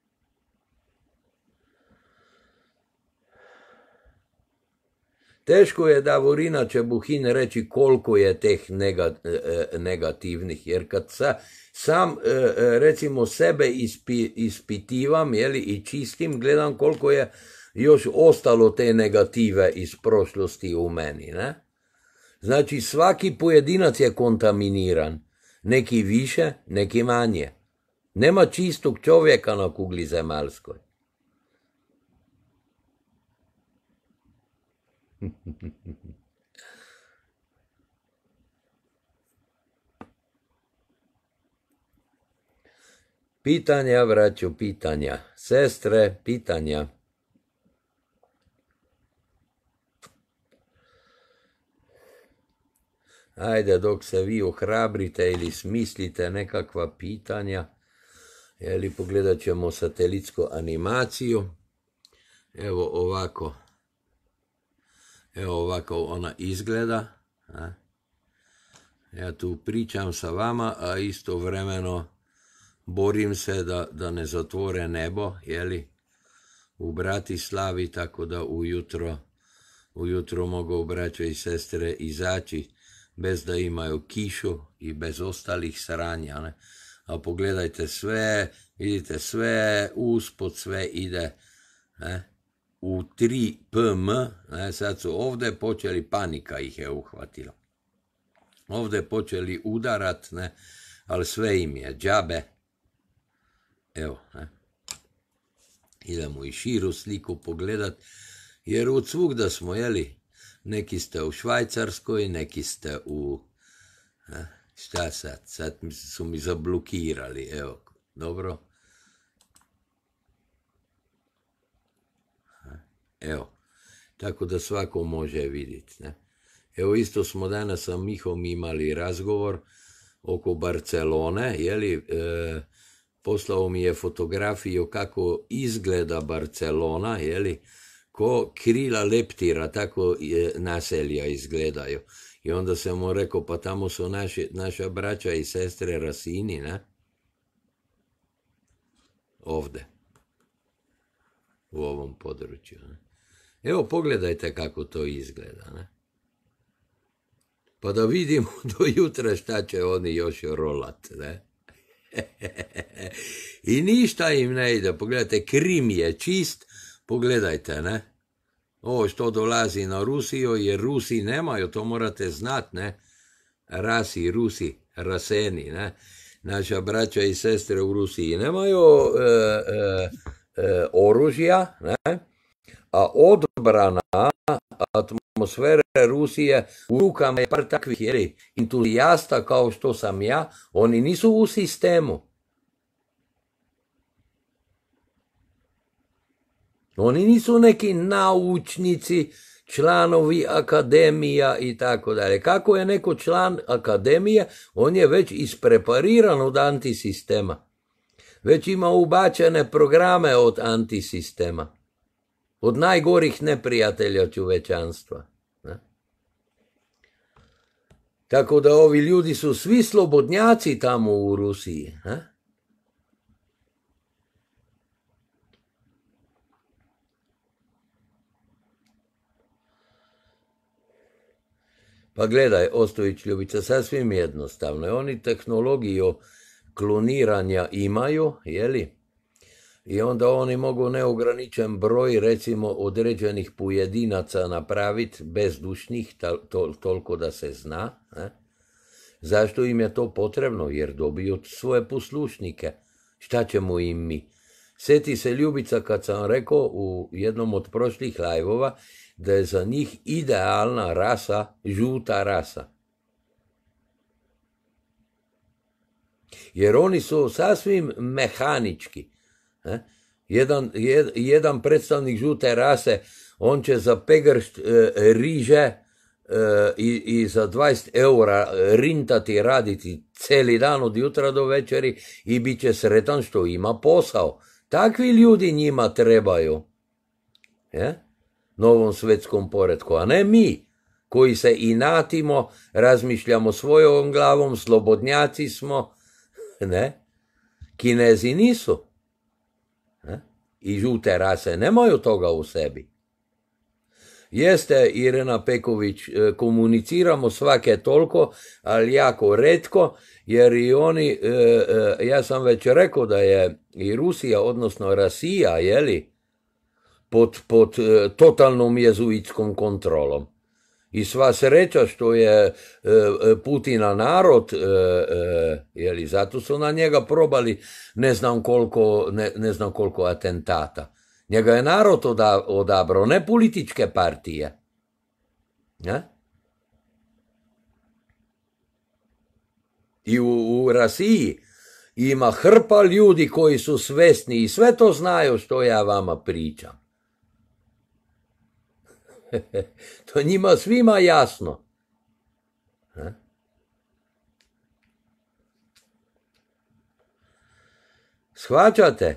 Speaker 1: Teško je Davorina Čebuhin reći koliko je teh negativnih, jer kad sa, sam recimo sebe ispi, ispitivam, jeli, i čistim, gledam koliko je još ostalo te negative iz prošlosti u meni, ne? Znači svaki pojedinac je kontaminiran, neki više, neki manje. Nema čistog čovjeka na kugli zemaljskoj. Pitanja, braćo, pitanja. Sestre, pitanja. Ajde, dok se vi ohrabrite ili smislite nekakva pitanja, jeli, pogledat ćemo satelitsku animaciju. Evo ovako. Evo ovako ona izgleda. A? Ja tu pričam sa vama, a istovremeno borim se da, da ne zatvore nebo, jeli, u Bratislavi, tako da ujutro, ujutro mogu braće i sestre izaći bez da imaju kišu i bez ostalih sranja, ne? A pogledajte sve, vidite sve, uspod sve ide, ne? U tri P M, ne? Sad su ovdje počeli, panika ih je uhvatila. Ovdje počeli udarat, ne? Ali sve im je džabe. Evo, ne? Idemo i širu sliku pogledat, jer od svugda smo, jeli, neki ste u Švajcarskoj, neki ste u, ne? Šta sad, sad su mi zablokirali, evo, dobro. Evo, tako da svako može vidjeti, ne? Evo isto smo danas sa Mihom imali razgovor oko Barcelone, jeli, e, poslao mi je fotografiju kako izgleda Barcelona, jeli, ko krila leptira, tako je, naselja izgledaju. I onda sam mu rekao, pa tamo su naši, naša braća i sestre Rasini, ne? Ovdje. u ovom području. Ne? Evo, pogledajte kako to izgleda. Ne? Pa da vidimo do jutra šta će oni još rolat. Ne? I ništa im ne ide. Pogledajte, Krim je čist. Pogledajte, ne? Ovo što dolazi na Rusiju, jer Rusi nemaju, to morate znat, ne? Rasi, Rusi, raseni, ne? Naša braća i sestre u Rusiji nemaju e, e, e, oružja, ne? A odbrana atmosfere Rusije u rukama je par takvih jeli, entuzijasta kao što sam ja, oni nisu u sistemu. Oni nisu neki naučnici, članovi akademija i tako dalje. Kako je neko član akademije, on je već isprepariran od antisistema. Već ima ubačene programe od antisistema. Od najgorih neprijatelja čovečanstva. Ne? Tako da ovi ljudi su svi slobodnjaci tamo u Rusiji. Ne? Pa gledaj, Ostojić Ljubica, sasvim jednostavno. Oni tehnologiju kloniranja imaju, jeli? I onda oni mogu neograničen broj, recimo, određenih pojedinaca napraviti bezdušnih, tol toliko da se zna. Ne? Zašto im je to potrebno? Jer dobiju svoje poslušnike. Šta ćemo im mi? Sjeti se, Ljubica, kad sam rekao u jednom od prošlih lajvova, da je za njih idealna rasa žuta rasa. Jer oni su sasvim mehanički. Ne? Jedan, jed, jedan predstavnik žute rase, on će za pegršt e, riže e, i, i za dvadeset eura rintati, raditi cijeli dan od jutra do večeri i bit će sretan što ima posao. Takvi ljudi njima trebaju. Je? Novom svjetskom poretku, a ne mi, koji se inatimo, razmišljamo svojom glavom, slobodnjaci smo, ne? Kinezi nisu. Ne? I žute rase nemaju toga u sebi. Jeste, Irena Peković, komuniciramo svake toliko, ali jako retko, jer i oni, ja sam već rekao da je i Rusija, odnosno Rasija, jeli, pod, pod totalnom jezuitskom kontrolom. I sva sreća što je Putina narod, jeli, zato su na njega probali ne znam koliko, ne, ne znam koliko atentata. Njega je narod odabrao, ne političke partije. Ne? I u, u Rasiji ima hrpa ljudi koji su svesni i sve to znaju što ja vama pričam. To njima svima jasno. Ne? Shvaćate?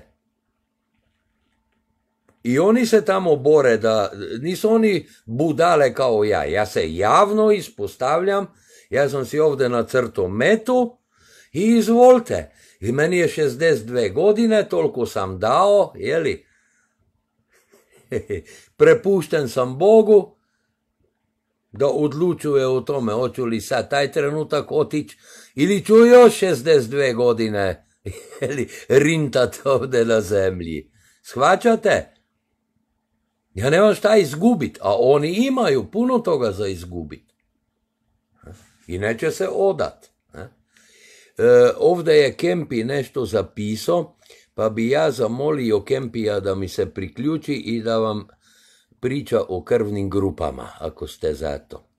Speaker 1: I oni se tamo bore da, nisu oni budale kao ja. Ja se javno ispostavljam, ja sam si ovdje nacrtao metu i izvolite. I meni je šezdeset dvije godine, toliko sam dao, jeli? Prepušten sam Bogu da odlučuje o tome, hoću li sad taj trenutak otići ili ću još šezdeset dvije godine jeli, rintat ovdje na zemlji. Shvaćate? Ja nemam šta izgubit, a oni imaju puno toga za izgubit. I neće se odat. E, ovdje je Kempi nešto zapisao, pa bi ja zamolio Kempija da mi se priključi i da vam priča o krvnim grupama, ako ste za to.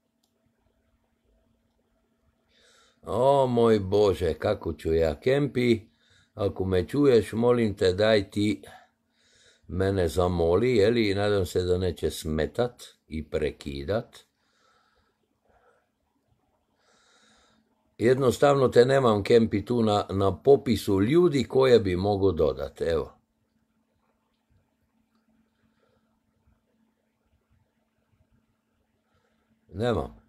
Speaker 1: O moj Bože, kako ću ja, Kempi, ako me čuješ, molim te, daj ti mene zamoli, jeli, i nadam se da neće smetat i prekidat. Jednostavno te nemam, Kempi, tu na, na popisu ljudi koje bi mogo dodat, evo. Nemam.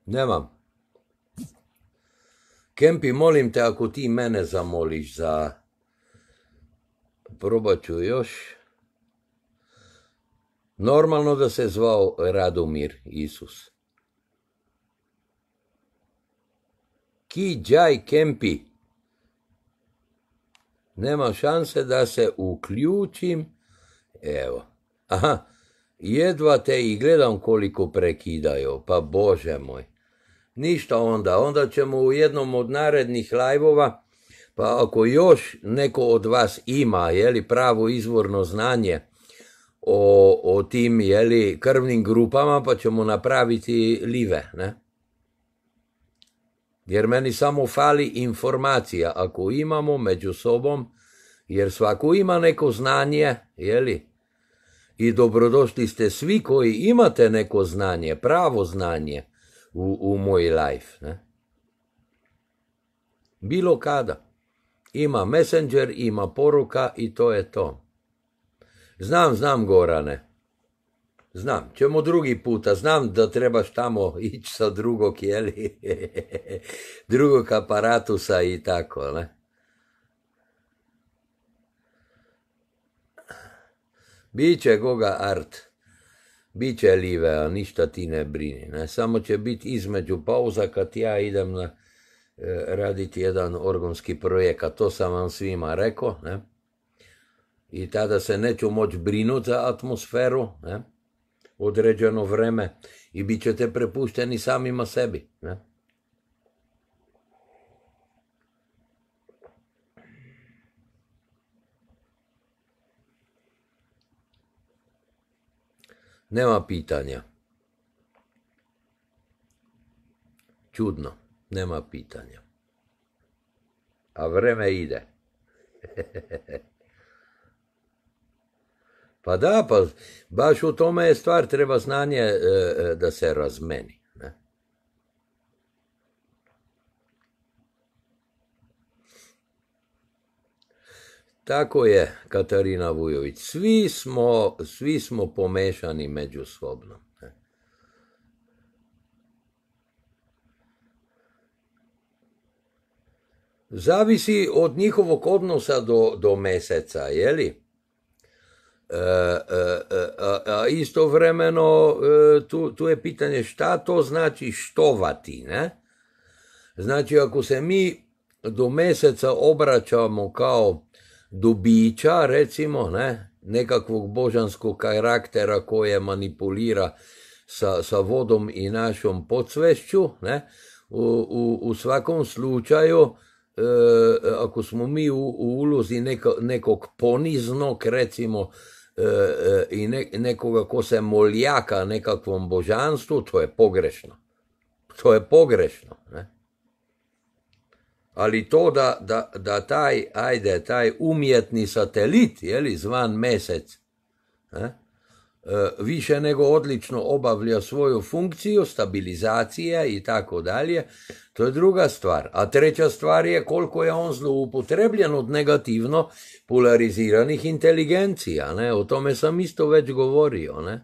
Speaker 1: Nemam. Kempi, molim te, ako ti mene zamoliš za... Probat ću još. Normalno da se zvao Radomir Isus. Ki džaj Kempi. Nema šanse da se uključim. Evo. Aha. Jedva te i gledam koliko prekidaju. Pa Bože moj. Ništa onda. Onda ćemo u jednom od narednih lajvova, pa ako još neko od vas ima, jeli, pravo izvorno znanje o, o tim, jeli, krvnim grupama, pa ćemo napraviti live, ne? Jer meni samo fali informacija, ako imamo među sobom, jer svako ima neko znanje, jeli? I dobrodošli ste svi koji imate neko znanje, pravo znanje u, u moj live, ne? Bilo kada. Ima Messenger, ima poruka i to je to. Znam, znam, Gorane. Znam, ćemo drugi puta. Znam da trebaš tamo ići sa drugog, jeli, drugog aparatusa i tako, ne? Biće Goga Art. Biće live, a ništa ti ne brini, ne? Samo će biti između pauza kad ja idem na raditi jedan organski projekat, to sam vam svima rekao, ne? I tada se neću moći brinuti za atmosferu, ne? Određeno vreme i bit ćete prepušteni samima sebi, ne? Nema pitanja. Čudno. Nema pitanja. A vreme ide. Pa da, pa baš u tome je stvar, treba znanje e, da se razmeni. Ne? Tako je, Katarina Vujović. Svi smo, svi smo pomešani međusobno. Ne? Zavisi od njihovog odnosa do, do meseca, jeli? E, e, a, a istovremeno e, tu, tu je pitanje šta to znači štovati, ne? Znači ako se mi do meseca obraćamo kao do bića, recimo, ne? Nekakvog božanskog karaktera koje manipulira sa, sa vodom i našom podsvešću, ne? U, u, u svakom slučaju, e, ako smo mi u, u ulozi neko, nekog poniznog, recimo, e, e, i ne, nekoga ko se moljaka nekakvom božanstvu, to je pogrešno. To je pogrešno, ne? Ali to da, da, da taj, ajde, taj umjetni satelit, jeli, zvan mesec, ne, više nego odlično obavlja svoju funkciju, stabilizacija i tako dalje, to je druga stvar. A treća stvar je koliko je on zloupotrebljen od negativno polariziranih inteligencija, ne, o tome sam isto već govorio, ne.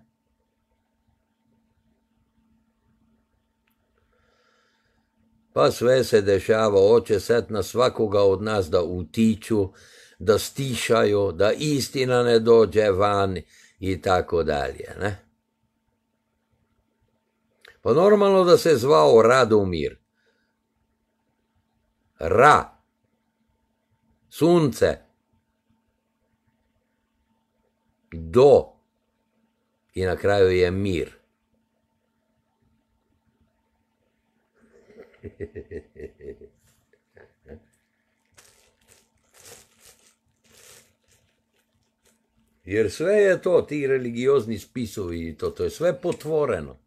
Speaker 1: Pa sve se dešava, hoće sad na svakoga od nas da utiču, da stišaju, da istina ne dođe van i tako dalje, ne? Pa normalno da se zvao Radomir. Ra. Sunce. Do. I na kraju je mir. Jer sve je to, ti religiozni spisovi i to, to je sve potvoreno.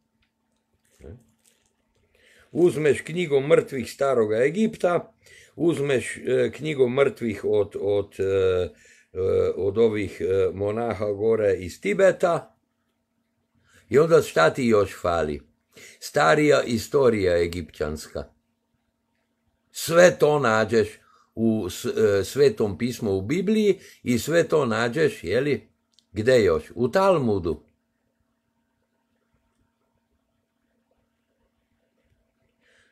Speaker 1: Uzmeš knjigu mrtvih staroga Egipta, uzmeš knjigu mrtvih od, od, od ovih monaha gore iz Tibeta i onda šta ti još fali? Starija istorija egipćanska. Sve to nađeš u Svetom pismu u Bibliji i sve to nađeš, jeli, gde još? U Talmudu.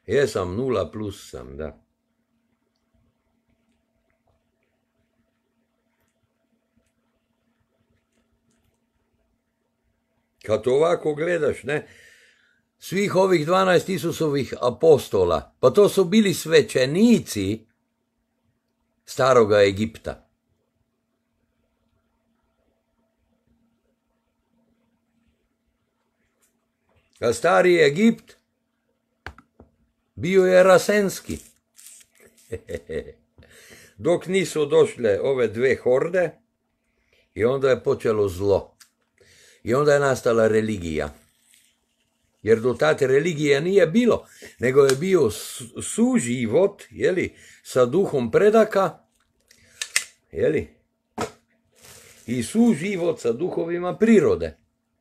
Speaker 1: Jesam, nula plus sam, da. Kad ovako gledaš, ne, svih ovih dvanaest Isusovih apostola, pa to su bili svećenici staroga Egipta. A stari Egipt bio je rasenski. Dok nisu došle ove dve horde i onda je počelo zlo. I onda je nastala religija. Jer do tate religije nije bilo, nego je bio suživot, jeli, sa duhom predaka, jeli, i suživot sa duhovima prirode.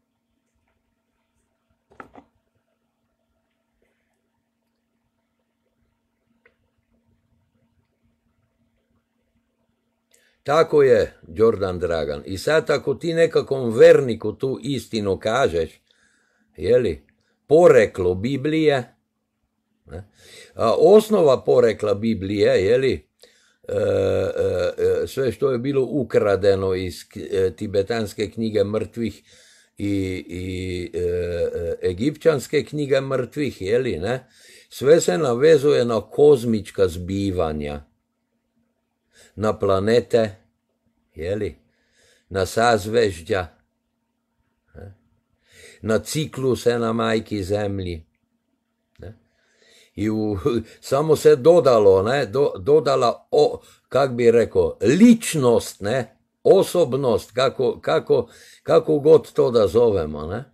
Speaker 1: Tako je, Đordan Dragan. I sad ako ti nekakvom verniku tu istinu kažeš, jeli, poreklo Biblije, ne, a osnova porekla Biblije, jeli, e, e, sve što je bilo ukradeno iz e, tibetanske knjige mrtvih i, i e, e, egipćanske knjige mrtvih, jeli, ne, sve se navezuje na kozmička zbivanja, na planete, jeli, na sazvežđa, ne, na cikluse na majki zemlji. Ne. I u, samo se dodalo, ne, do, dodala, o, kak bi rekao, ličnost, ne, osobnost, kako, kako, kako god to da zovemo, ne.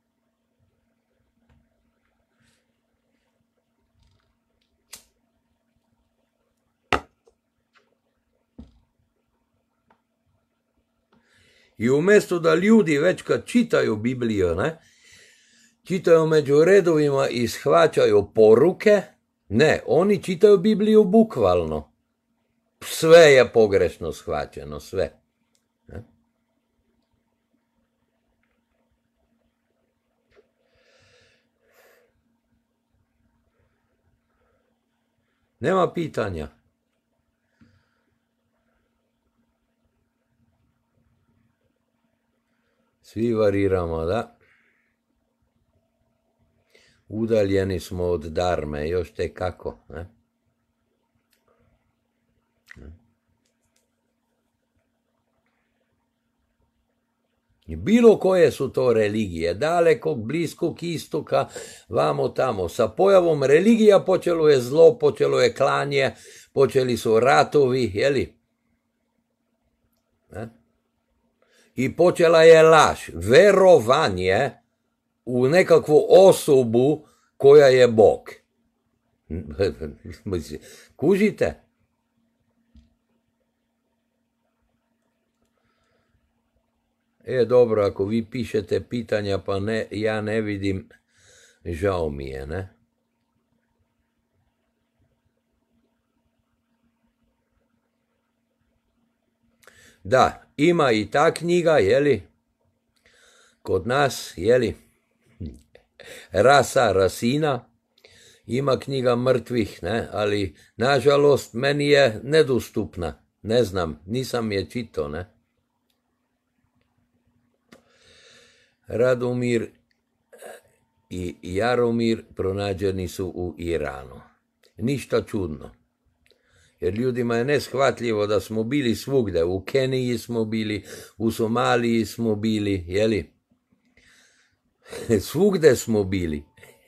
Speaker 1: I umjesto da ljudi već kad čitaju Bibliju, ne, čitaju među redovima i shvaćaju poruke, ne, oni čitaju Bibliju bukvalno. Sve je pogrešno shvaćeno, sve. Ne? Nema pitanja. Svi variramo, da. Udaljeni smo od darme, još te kako, ne? I bilo koje su to religije, dalekog, bliskog istoka, vamo tamo. Sa pojavom religija počelo je zlo, počelo je klanje, počeli su ratovi, jeli? Ne? I počela je laž, verovanje u nekakvu osobu koja je Bog. Kužite? E, dobro, ako vi pišete pitanja pa ne, ja ne vidim, žao mi je, ne? Da, ima i ta knjiga, jeli, kod nas, jeli, Rasa Rasina, ima knjiga mrtvih, ne, ali nažalost meni je nedostupna, ne znam, nisam je čitao, ne. Radomir i Jaromir pronađeni su u Iranu. Ništa čudno. Jer ljudima je neshvatljivo da smo bili svugde. U Keniji smo bili, u Somaliji smo bili, jeli? Svugde smo bili.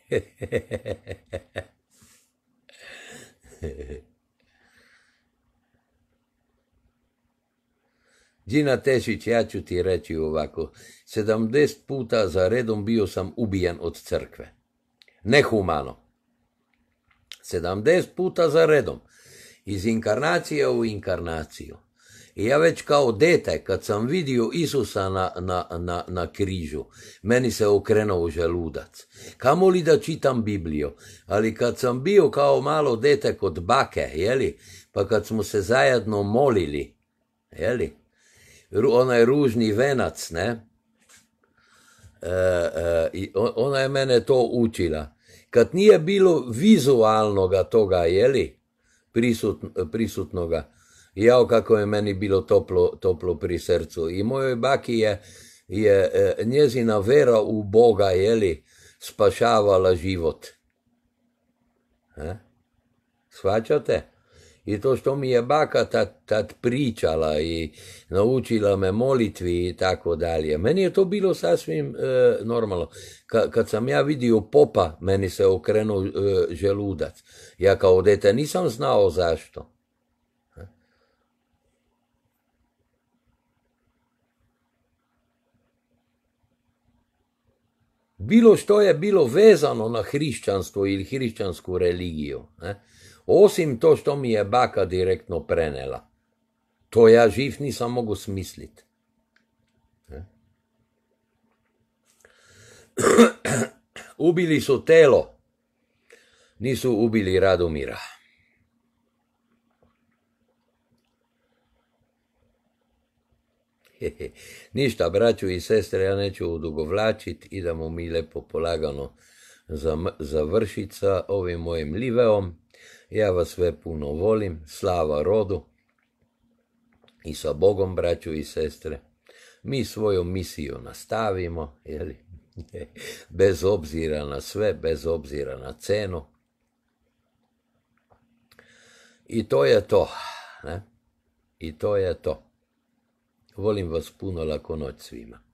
Speaker 1: Đina Tešić, ja ću ti reći ovako, sedamdeset puta za redom bio sam ubijen od crkve. Nehumano. sedamdeset puta za redom. Iz inkarnacije u inkarnaciju. I ja već kao dete, kad sam vidio Isusa na, na, na, na križu, meni se okrenuo želudac. Kamo li da čitam Bibliju? Ali kad sam bio kao malo dete kod bake, jeli, pa kad smo se zajedno molili, jeli, onaj ružni venac, ne, e, e, ona je mene to učila. kad nije bilo vizualnoga toga, jeli, prisut, prisutnoga, jao kako je meni bilo toplo, toplo pri srcu. I mojoj baki je, je njezina vera u Boga, jeli, spašavala život. E? Shvaćate? I to što mi je baka tad, tad pričala i naučila me molitvi i tako dalje. Meni je to bilo sasvim e, normalno. Ka, kad sam ja vidio popa, meni se okrenuo e, želudac. Ja kao dete nisam znao zašto. E? Bilo što je bilo vezano na hrišćanstvo ili hrišćansku religiju. E? Osim to što mi je baka direktno prenela. To ja živ nisam mogu smisliti. Ubili su telo, nisu ubili Radomira. Ništa, braću i sestre, ja neću odugovlačiti, idemo mi lepo polagano završiti sa ovim mojim liveom. Ja vas sve puno volim, slava rodu i sa Bogom, braću i sestre. Mi svoju misiju nastavimo, jeli? Bez obzira na sve, bez obzira na cenu. I to je to, ne? I to je to. Volim vas puno, laku noć svima.